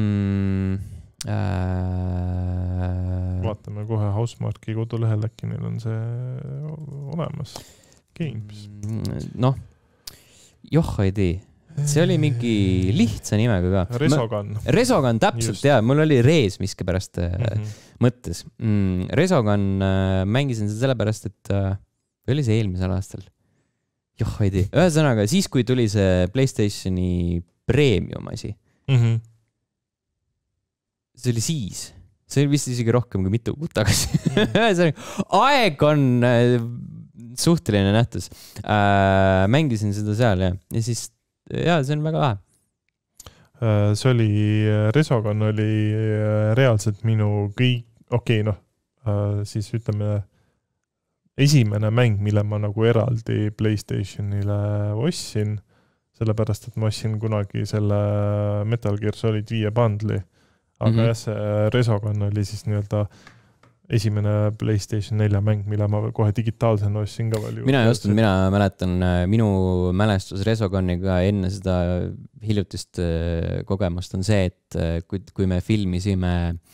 Vaatame kohe Housemarque'i kodulehel, äkki neil on see olemas. Games. Noh, ei tea. See oli mingi lihtsa nimega ka. Resogun, täpselt, jaa. Mul oli Rees miskipärast mõttes. Resogun mängisin seda sellepärast, et oli see eelmisel aastal. Ei tea. Ühesõnaga, siis kui tuli see PlayStationi premium asi. See oli siis. See oli vist isegi rohkem kui mitu kuud tagasi. Aeg on suhteline nähtus. Mängisin seda seal ja siis see on väga lahe. See oli, Resogun oli reaalselt minu siis ütleme esimene mäng, mille ma nagu eraldi PlayStationile ostsin, sellepärast, et ma ostsin kunagi selle Metal Gear Solid 5 bundli, aga see Resogun oli siis nii-öelda esimene PlayStation 4 mäng, mille ma kohe digitaalsena ostsin ka palju. Mina mäletan, minu mälestus Resoguniga enne seda hiljutist kogemust on see, et kui me filmisime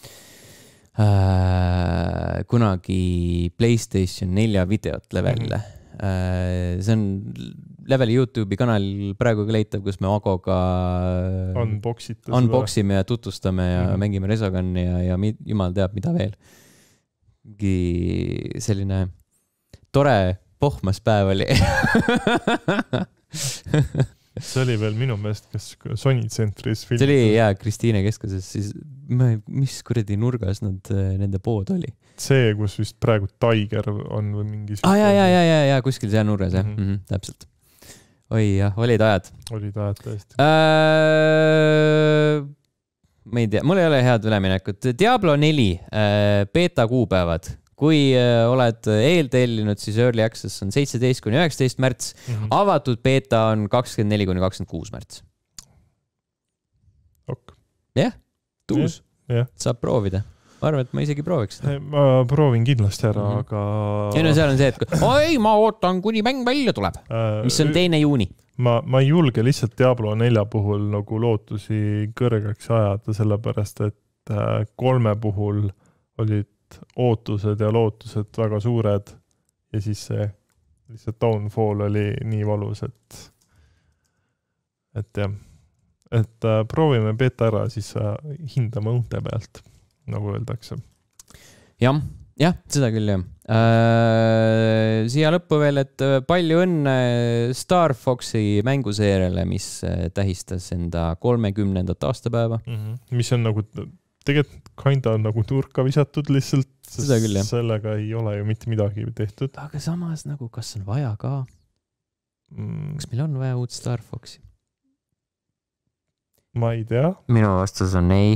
kunagi PlayStation 4 videot Levelile. See on Leveli YouTube'i kanal praegu leitav, kus me Agoga unboxime ja tutvustame ja mängime Resoguni ja jumal teab, mida veel. Selline tore pohmas päev oli. See oli veel minu meelest, kas Sony Centris filmis. See oli Kristiine keskuses, siis mis kuradi nurgas nende pood oli? See, kus vist praegu Tiger on või mingi... Ja, kuskil seal nurgas, täpselt. Oi jah, olid ajad. Olid ajad tõesti. Ma ei tea, mul ei ole head üleminekut. Diablo 4 beta kuupäevad. Kui oled eeltellinud, siis Early Access on 17-19 märts. Avatud beta on 24-26 märts. Jah, tuus. Saab proovida. Ma arvan, et ma isegi prooviks seda. Ma proovin kindlasti ära, aga... seal on see, et ma ootan, kuni mäng välja tuleb. Mis on 2. juuni. Ma ei julge lihtsalt Diablo 4 puhul nagu lootusi kõrgeks ajada, sellepärast, et 3 puhul olid ootused ja lootused väga suured ja siis see lihtsalt downfall oli nii valus, et jah. Et proovime beta ära, siis hindame õhte pealt, nagu öeldakse. Jah, seda küll jah. Siia lõppu veel, et palju õnne Star Foxi mänguseeriale, mis tähistas enda 30. aastapäeva. Mis on nagu tegelikult kinda on nagu turka visatud lihtsalt, seda küll, jah. Sellega ei ole ju mitte midagi tehtud. Aga samas nagu, kas on vaja ka? Kas meil on vaja uut Star Foxi? Ma ei tea. Minu vastus on ei.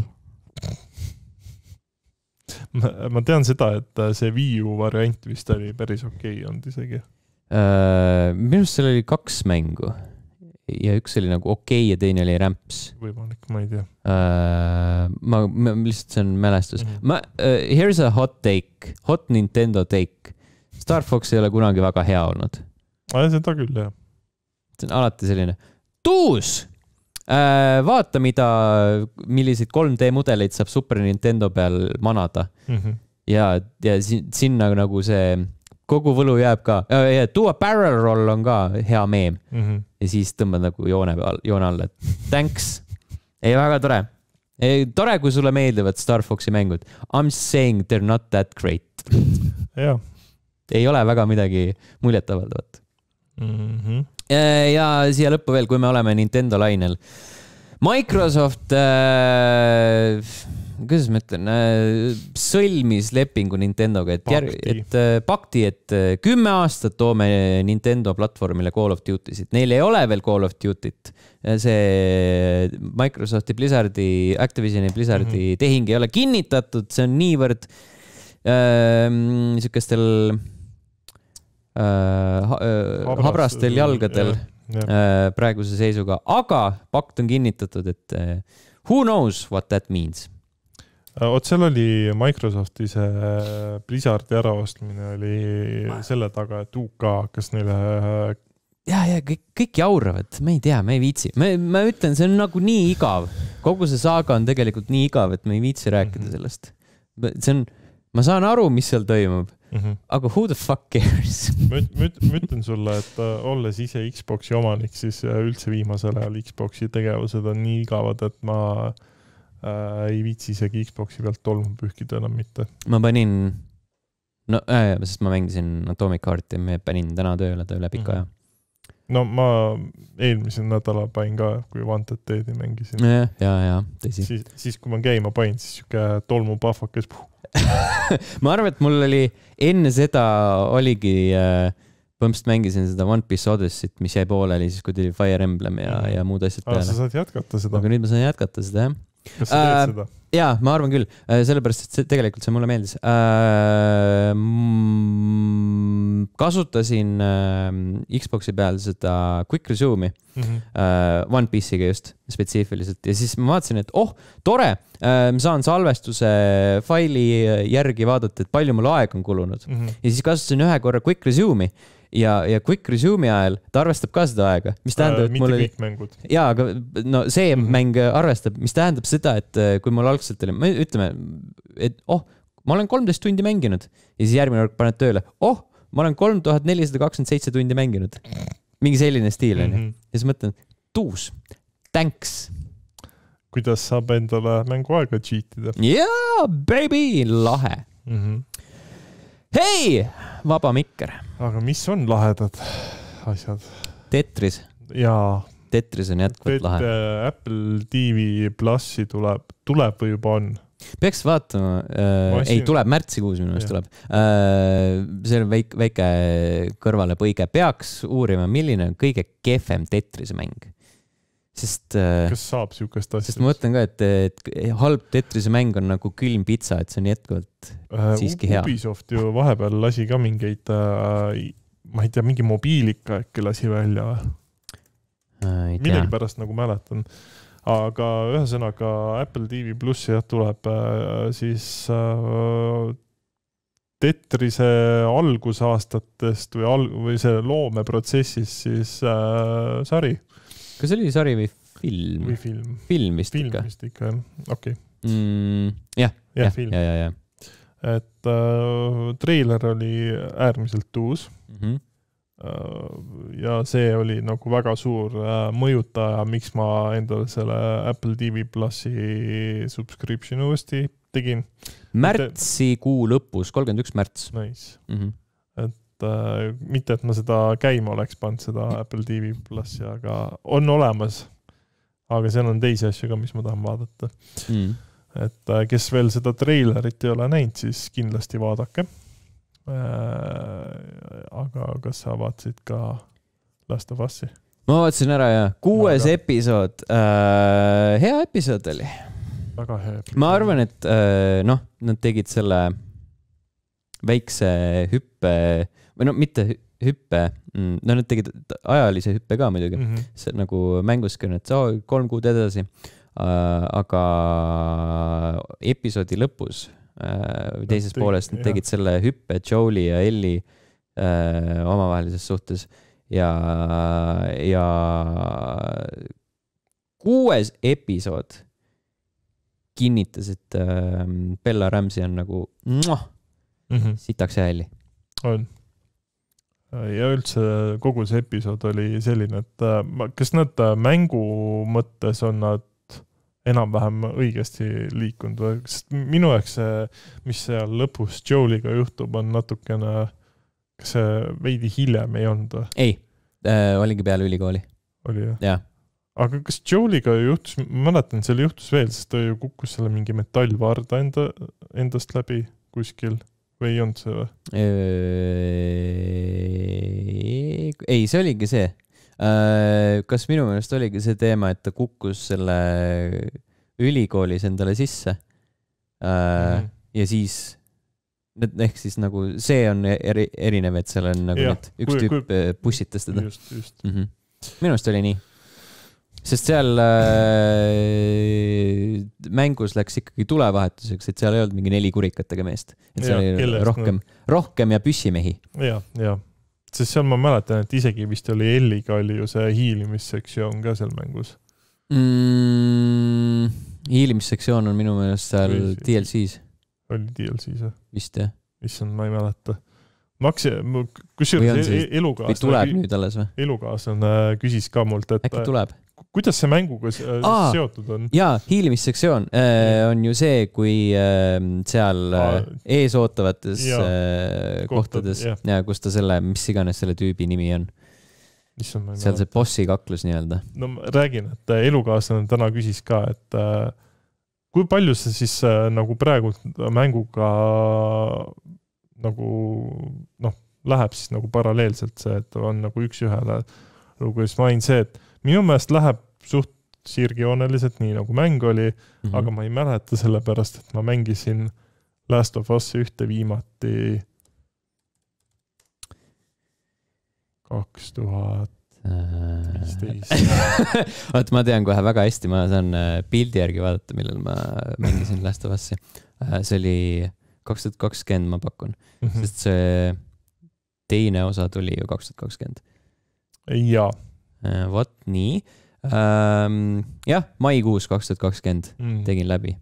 Ma tean seda, et see Wii U variant vist oli päris okei olnud isegi. Minust seal oli 2 mängu. Ja üks oli nagu okei ja teine oli Ramps. Võimalik, ma ei tea. Ma lihtsalt see on mälestus. Here's a hot take. Hot Nintendo take. Star Fox ei ole kunagi väga hea olnud. Seda küll, jah. See on alati selline. Tuus! Vaata, milliseid 3D mudeleid saab Super Nintendo peal manada. Ja sinna nagu see... Kogu võlu jääb ka. Tuua barrel roll on ka hea meem. Ja siis tõmbad nagu joone alla. Thanks. Ei, väga tore. Tore, kui sulle meeldivad Star Foxi mängud. I'm saying they're not that great. Ja. Ei ole väga midagi muljetavaldavat. Ja siia lõppu veel, kui me oleme Nintendo lainel. Microsoft... kuidas ma ütlen, sõlmis lepingu Nintendoga, pakti, et 10 aastat toome Nintendo platvormile Call of Duty'sid. Neil ei ole veel Call of Duty't. See Microsofti Blizzardi, Activisioni Blizzardi tehing ei ole kinnitatud, see on niivõrd niisugustel habrastel jalgadel praeguse seisuga, aga pakt on kinnitatud, et who knows what that means? Seal oli Microsofti see Blizzardi äraostmine oli selle taga, et UK hakkas neile... Ja kõik jauravad, me ei tea, me ei viitsi. Ma ütlen, see on nagu nii igav. kogu see saaga on tegelikult nii igav, et ma ei viitsi rääkida sellest. Ma saan aru, mis seal toimub, aga who the fuck cares? Ma ütlen sulle, et olles ise Xboxi omanik, siis üldse viimasel ajal Xboxi tegevused on nii igavad, et ma ei viitsi isegi Xboxi pealt tolmu pühkida enam mitte. Ma panin, sest ma mängisin Atomic Hearti ja ma panin täna tööle üle pika aja. No ma eelmisel nädala panin ka, kui Wanted Deadi mängisin. Ja, tõsi. Siis kui ma käima panin, siis siuke tolmu pahvakas. Ma arvan, et mul oli enne seda oligi põhimõtteliselt mängisin seda One Piece Odyssey't, mis jäi pooleli siis, kui tuli Fire Emblem ja muud asjad peale. Sa saad jätkata seda. Aga nüüd ma saan jätkata seda, jah. Kas sa teed seda? Jaa, ma arvan küll. Sellepärast, et tegelikult see mulle meeldis. Kasutasin Xboxi peal seda Quick Resume'i One Piece'iga just spetsiifiliselt ja siis ma vaatasin, et tore, ma saan salvestuse faili järgi vaadata, et palju mul aeg on kulunud. Ja siis kasutasin ühe korra Quick Resume'i ja Quick Resume'i ajal ta arvestab ka seda aega, mis tähendab, et mul oli... Mitte kõik mängud. Jaa, aga no see mäng arvestab, mis tähendab seda, et kui mul algselt oli, ütleme, et ma olen 13 tundi mänginud ja siis järgmine kord paned tööle, ma olen 3427 tundi mänginud. Mingi selline stiil on. Ja siis mõtlen, tuus, thanks. Kuidas saab endale mänguaega cheatida? Jaa, baby, lahe. Hei, vaba mikker. Aga mis on lahedad asjad? Tetris. Jaa. Tetris on jätkuvalt lahe. Apple TV Plusi tuleb või juba on? Peaks vaatama, ei tuleb märtsikuus minu meelest tuleb. See on väike kõrvale põige. Peaks uurima, milline on kõige kehvem Tetrise mäng. Sest, kas saab siukest asja? Sest ma mõtlen ka, et halb Tetrise mäng on nagu külm pizza, et see on jätkuvalt siiski hea. Ubisoft ju vahepeal lasi ka mingeid, ma ei tea, mingi mobiilika äkki lasi välja. Millegi pärast nagu mäletan. Aga ühesõnaga Apple TV Plus tuleb siis Tetrise algusaastatest või see loomeprotsessis siis sari. Kas oli sari või film? Või film. Film vist ikka. Film vist ikka, okei. Jah, film. Ja. Et treiler oli äärmiselt uus. Ja see oli nagu väga suur mõjutaja, miks ma endale selle Apple TV Plusi subscription uuesti tegin. Märtsikuu lõpus, 31. märts. Nice. Et mitte, et ma seda käima oleks pannud, seda Apple TV Plusi, aga on olemas. Aga seal on teisi asju ka, mis ma tahan vaadata. Et kes veel seda treilerit ei ole näinud, siis kindlasti vaadake. Aga kas sa vaatasid ka Last of Us'i? Ma vaatasin ära ja 6. episood. Hea episood oli. Väga hea episood. Ma arvan, et nad tegid selle väikse hüppe, või mitte hüppe, nad tegid ajalise hüppe ka muidugi. See nagu mänguski on, et 3 kuud edasi. Aga episoodi lõpus teises poolest nad tegid selle hüppe Joeli ja Elli omavahelises suhtes ja 6. episood kinnitas, et Bella Ramsey on nagu sitaks hääli. On. Ja üldse kogu see episood oli selline, et kas nad mängu mõttes on nad enam-vähem õigesti liikunud või? Sest minu jaoks see, mis seal lõpus Joeliga juhtub, on natukene, kas see veidi hiljem ei olnud? Ei, oligi peale ülikooli. Oli jah? Jah. Aga kas Joeliga juhtus, ma mäletan, seal juhtus veel, sest ta ju kukkus selle mingi metallvarda endast läbi kuskil või ei olnud see või? Ei, see oligi see. Kas minu meelest oligi see teema, et ta kukkus selle ülikoolis endale sisse ja siis ehk siis nagu see on erinev, et seal on nagu üks tüüp pussitas teda. Just. Minu meelest oli nii. Sest seal mängus läks ikkagi tulevahetuseks, et seal ei olnud mingi 4 kurikatega meest. Et seal oli rohkem ja püssimehi. Ja. Sest seal ma mäletan, et isegi vist oli Elliga oli ju see hiilimissektsioon ka seal mängus. Hiilimissektsioon on minu meelest seal DLC-s. Oli DLC-s, jah? Vist, jah. Issand, ma ei mäleta. Kusjuures elukaaslane küsis ka mult, et äkki tuleb? Kuidas see mänguga seotud on? Jaa, hiilimissektsioon on ju see, kui seal ees ootavates kohtades, kus ta selle, mis iganes selle tüübi nimi on. Seal see bossi kaklus nii-öelda. No ma räägin, et elukaaslane täna küsis ka, et kui palju see siis nagu praegu mänguga nagu läheb siis nagu paralleelselt see, et on nagu üks ühele lugus main see, et minu meelest läheb suht sirgjooneliselt nii nagu mäng oli, aga ma ei mäleta sellepärast, et ma mängisin Last of Us ühte viimati 2015. Oot, ma tean kohe väga hästi, ma saan pildi järgi vaadata, millal ma mängisin Last of Us'i. See oli 2020, ma pakun, sest see teine osa tuli ju 2020. Jaa. Vot nii. Jah, maikuus 2020 tegin läbi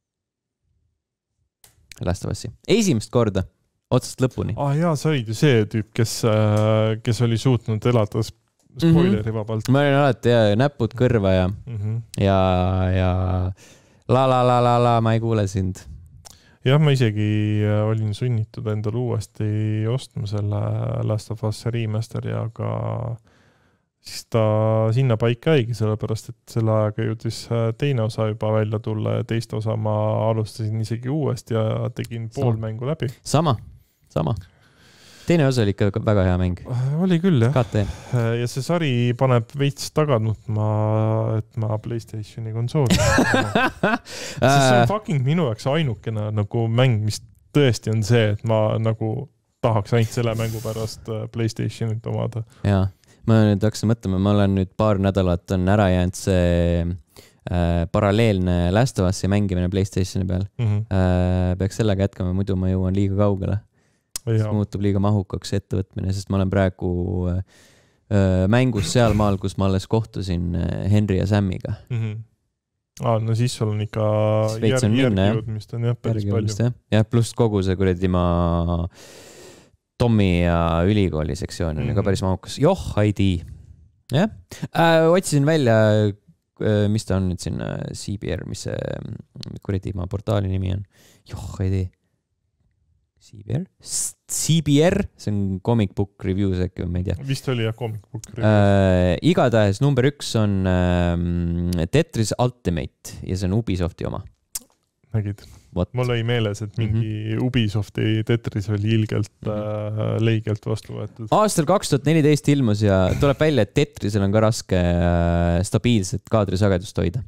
Last of Us'i. Esimest korda. Otsast lõpuni. Jaa, sa olid ju see tüüp, kes oli suutnud elada spoileri vabalt. Ma olin alati näpud kõrva ja la, ma ei kuule sind. Jah, ma isegi olin sunnitud endal uuesti ostma selle Last of Us remasteri, aga siis ta sinna paika jäigi, sellepärast, et selle ajaga jõudis teine osa juba välja tulla ja teist osa ma alustasin isegi uuesti ja tegin pool mängu läbi. Sama. Teine osa oli ikka väga hea mäng. Oli küll, jah. KT. Ja see sari paneb veits taganutma, et ma PlayStationi konsooli. See on fucking minu jaoks ainukene nagu mäng, mis tõesti on see, et ma nagu tahaks ainult selle mängu pärast PlayStationit omada. Jaa, ma nüüd hakkasin mõtlema, ma olen nüüd paar nädalat on ära jäänud see paralleelne Last of Us'i mängimine PlayStationi peal. Peaks sellega jätkama, muidu ma jõuan liiga kaugele. See muutub liiga mahukaks ettevõtmine, sest ma olen praegu mängus seal maal, kus ma alles kohtusin Henry ja Sammiga. No siis sul on ikka järgjõudmist on päris palju. Ja pluss kogu see kuradi ma Tommi ja ülikooli sektsioon on ka päris mahukas. ID. Otsisin välja, mis ta on nüüd siin CBR, mis see kuradi ma portaali nimi on. ID. CBR, see on comic book reviews äkki, ma ei tea. Vist oli jah comic book reviews. Igatahes number 1 on Tetris Ultimate ja see on Ubisofti oma. Nägid. Mul oli meeles, et mingi Ubisofti Tetris oli ilgelt leigelt vastu võetud. Aastal 2014 ilmus ja tuleb välja, et Tetrisel on ka raske stabiilset kaadrisagedust hoida.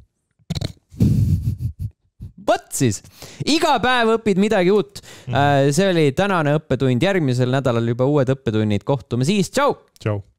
Võt siis, iga päev õpid midagi uut. See oli tänane õppetund, järgmisel nädalal juba uued õppetunnid, kohtume siis, tšau! Tšau!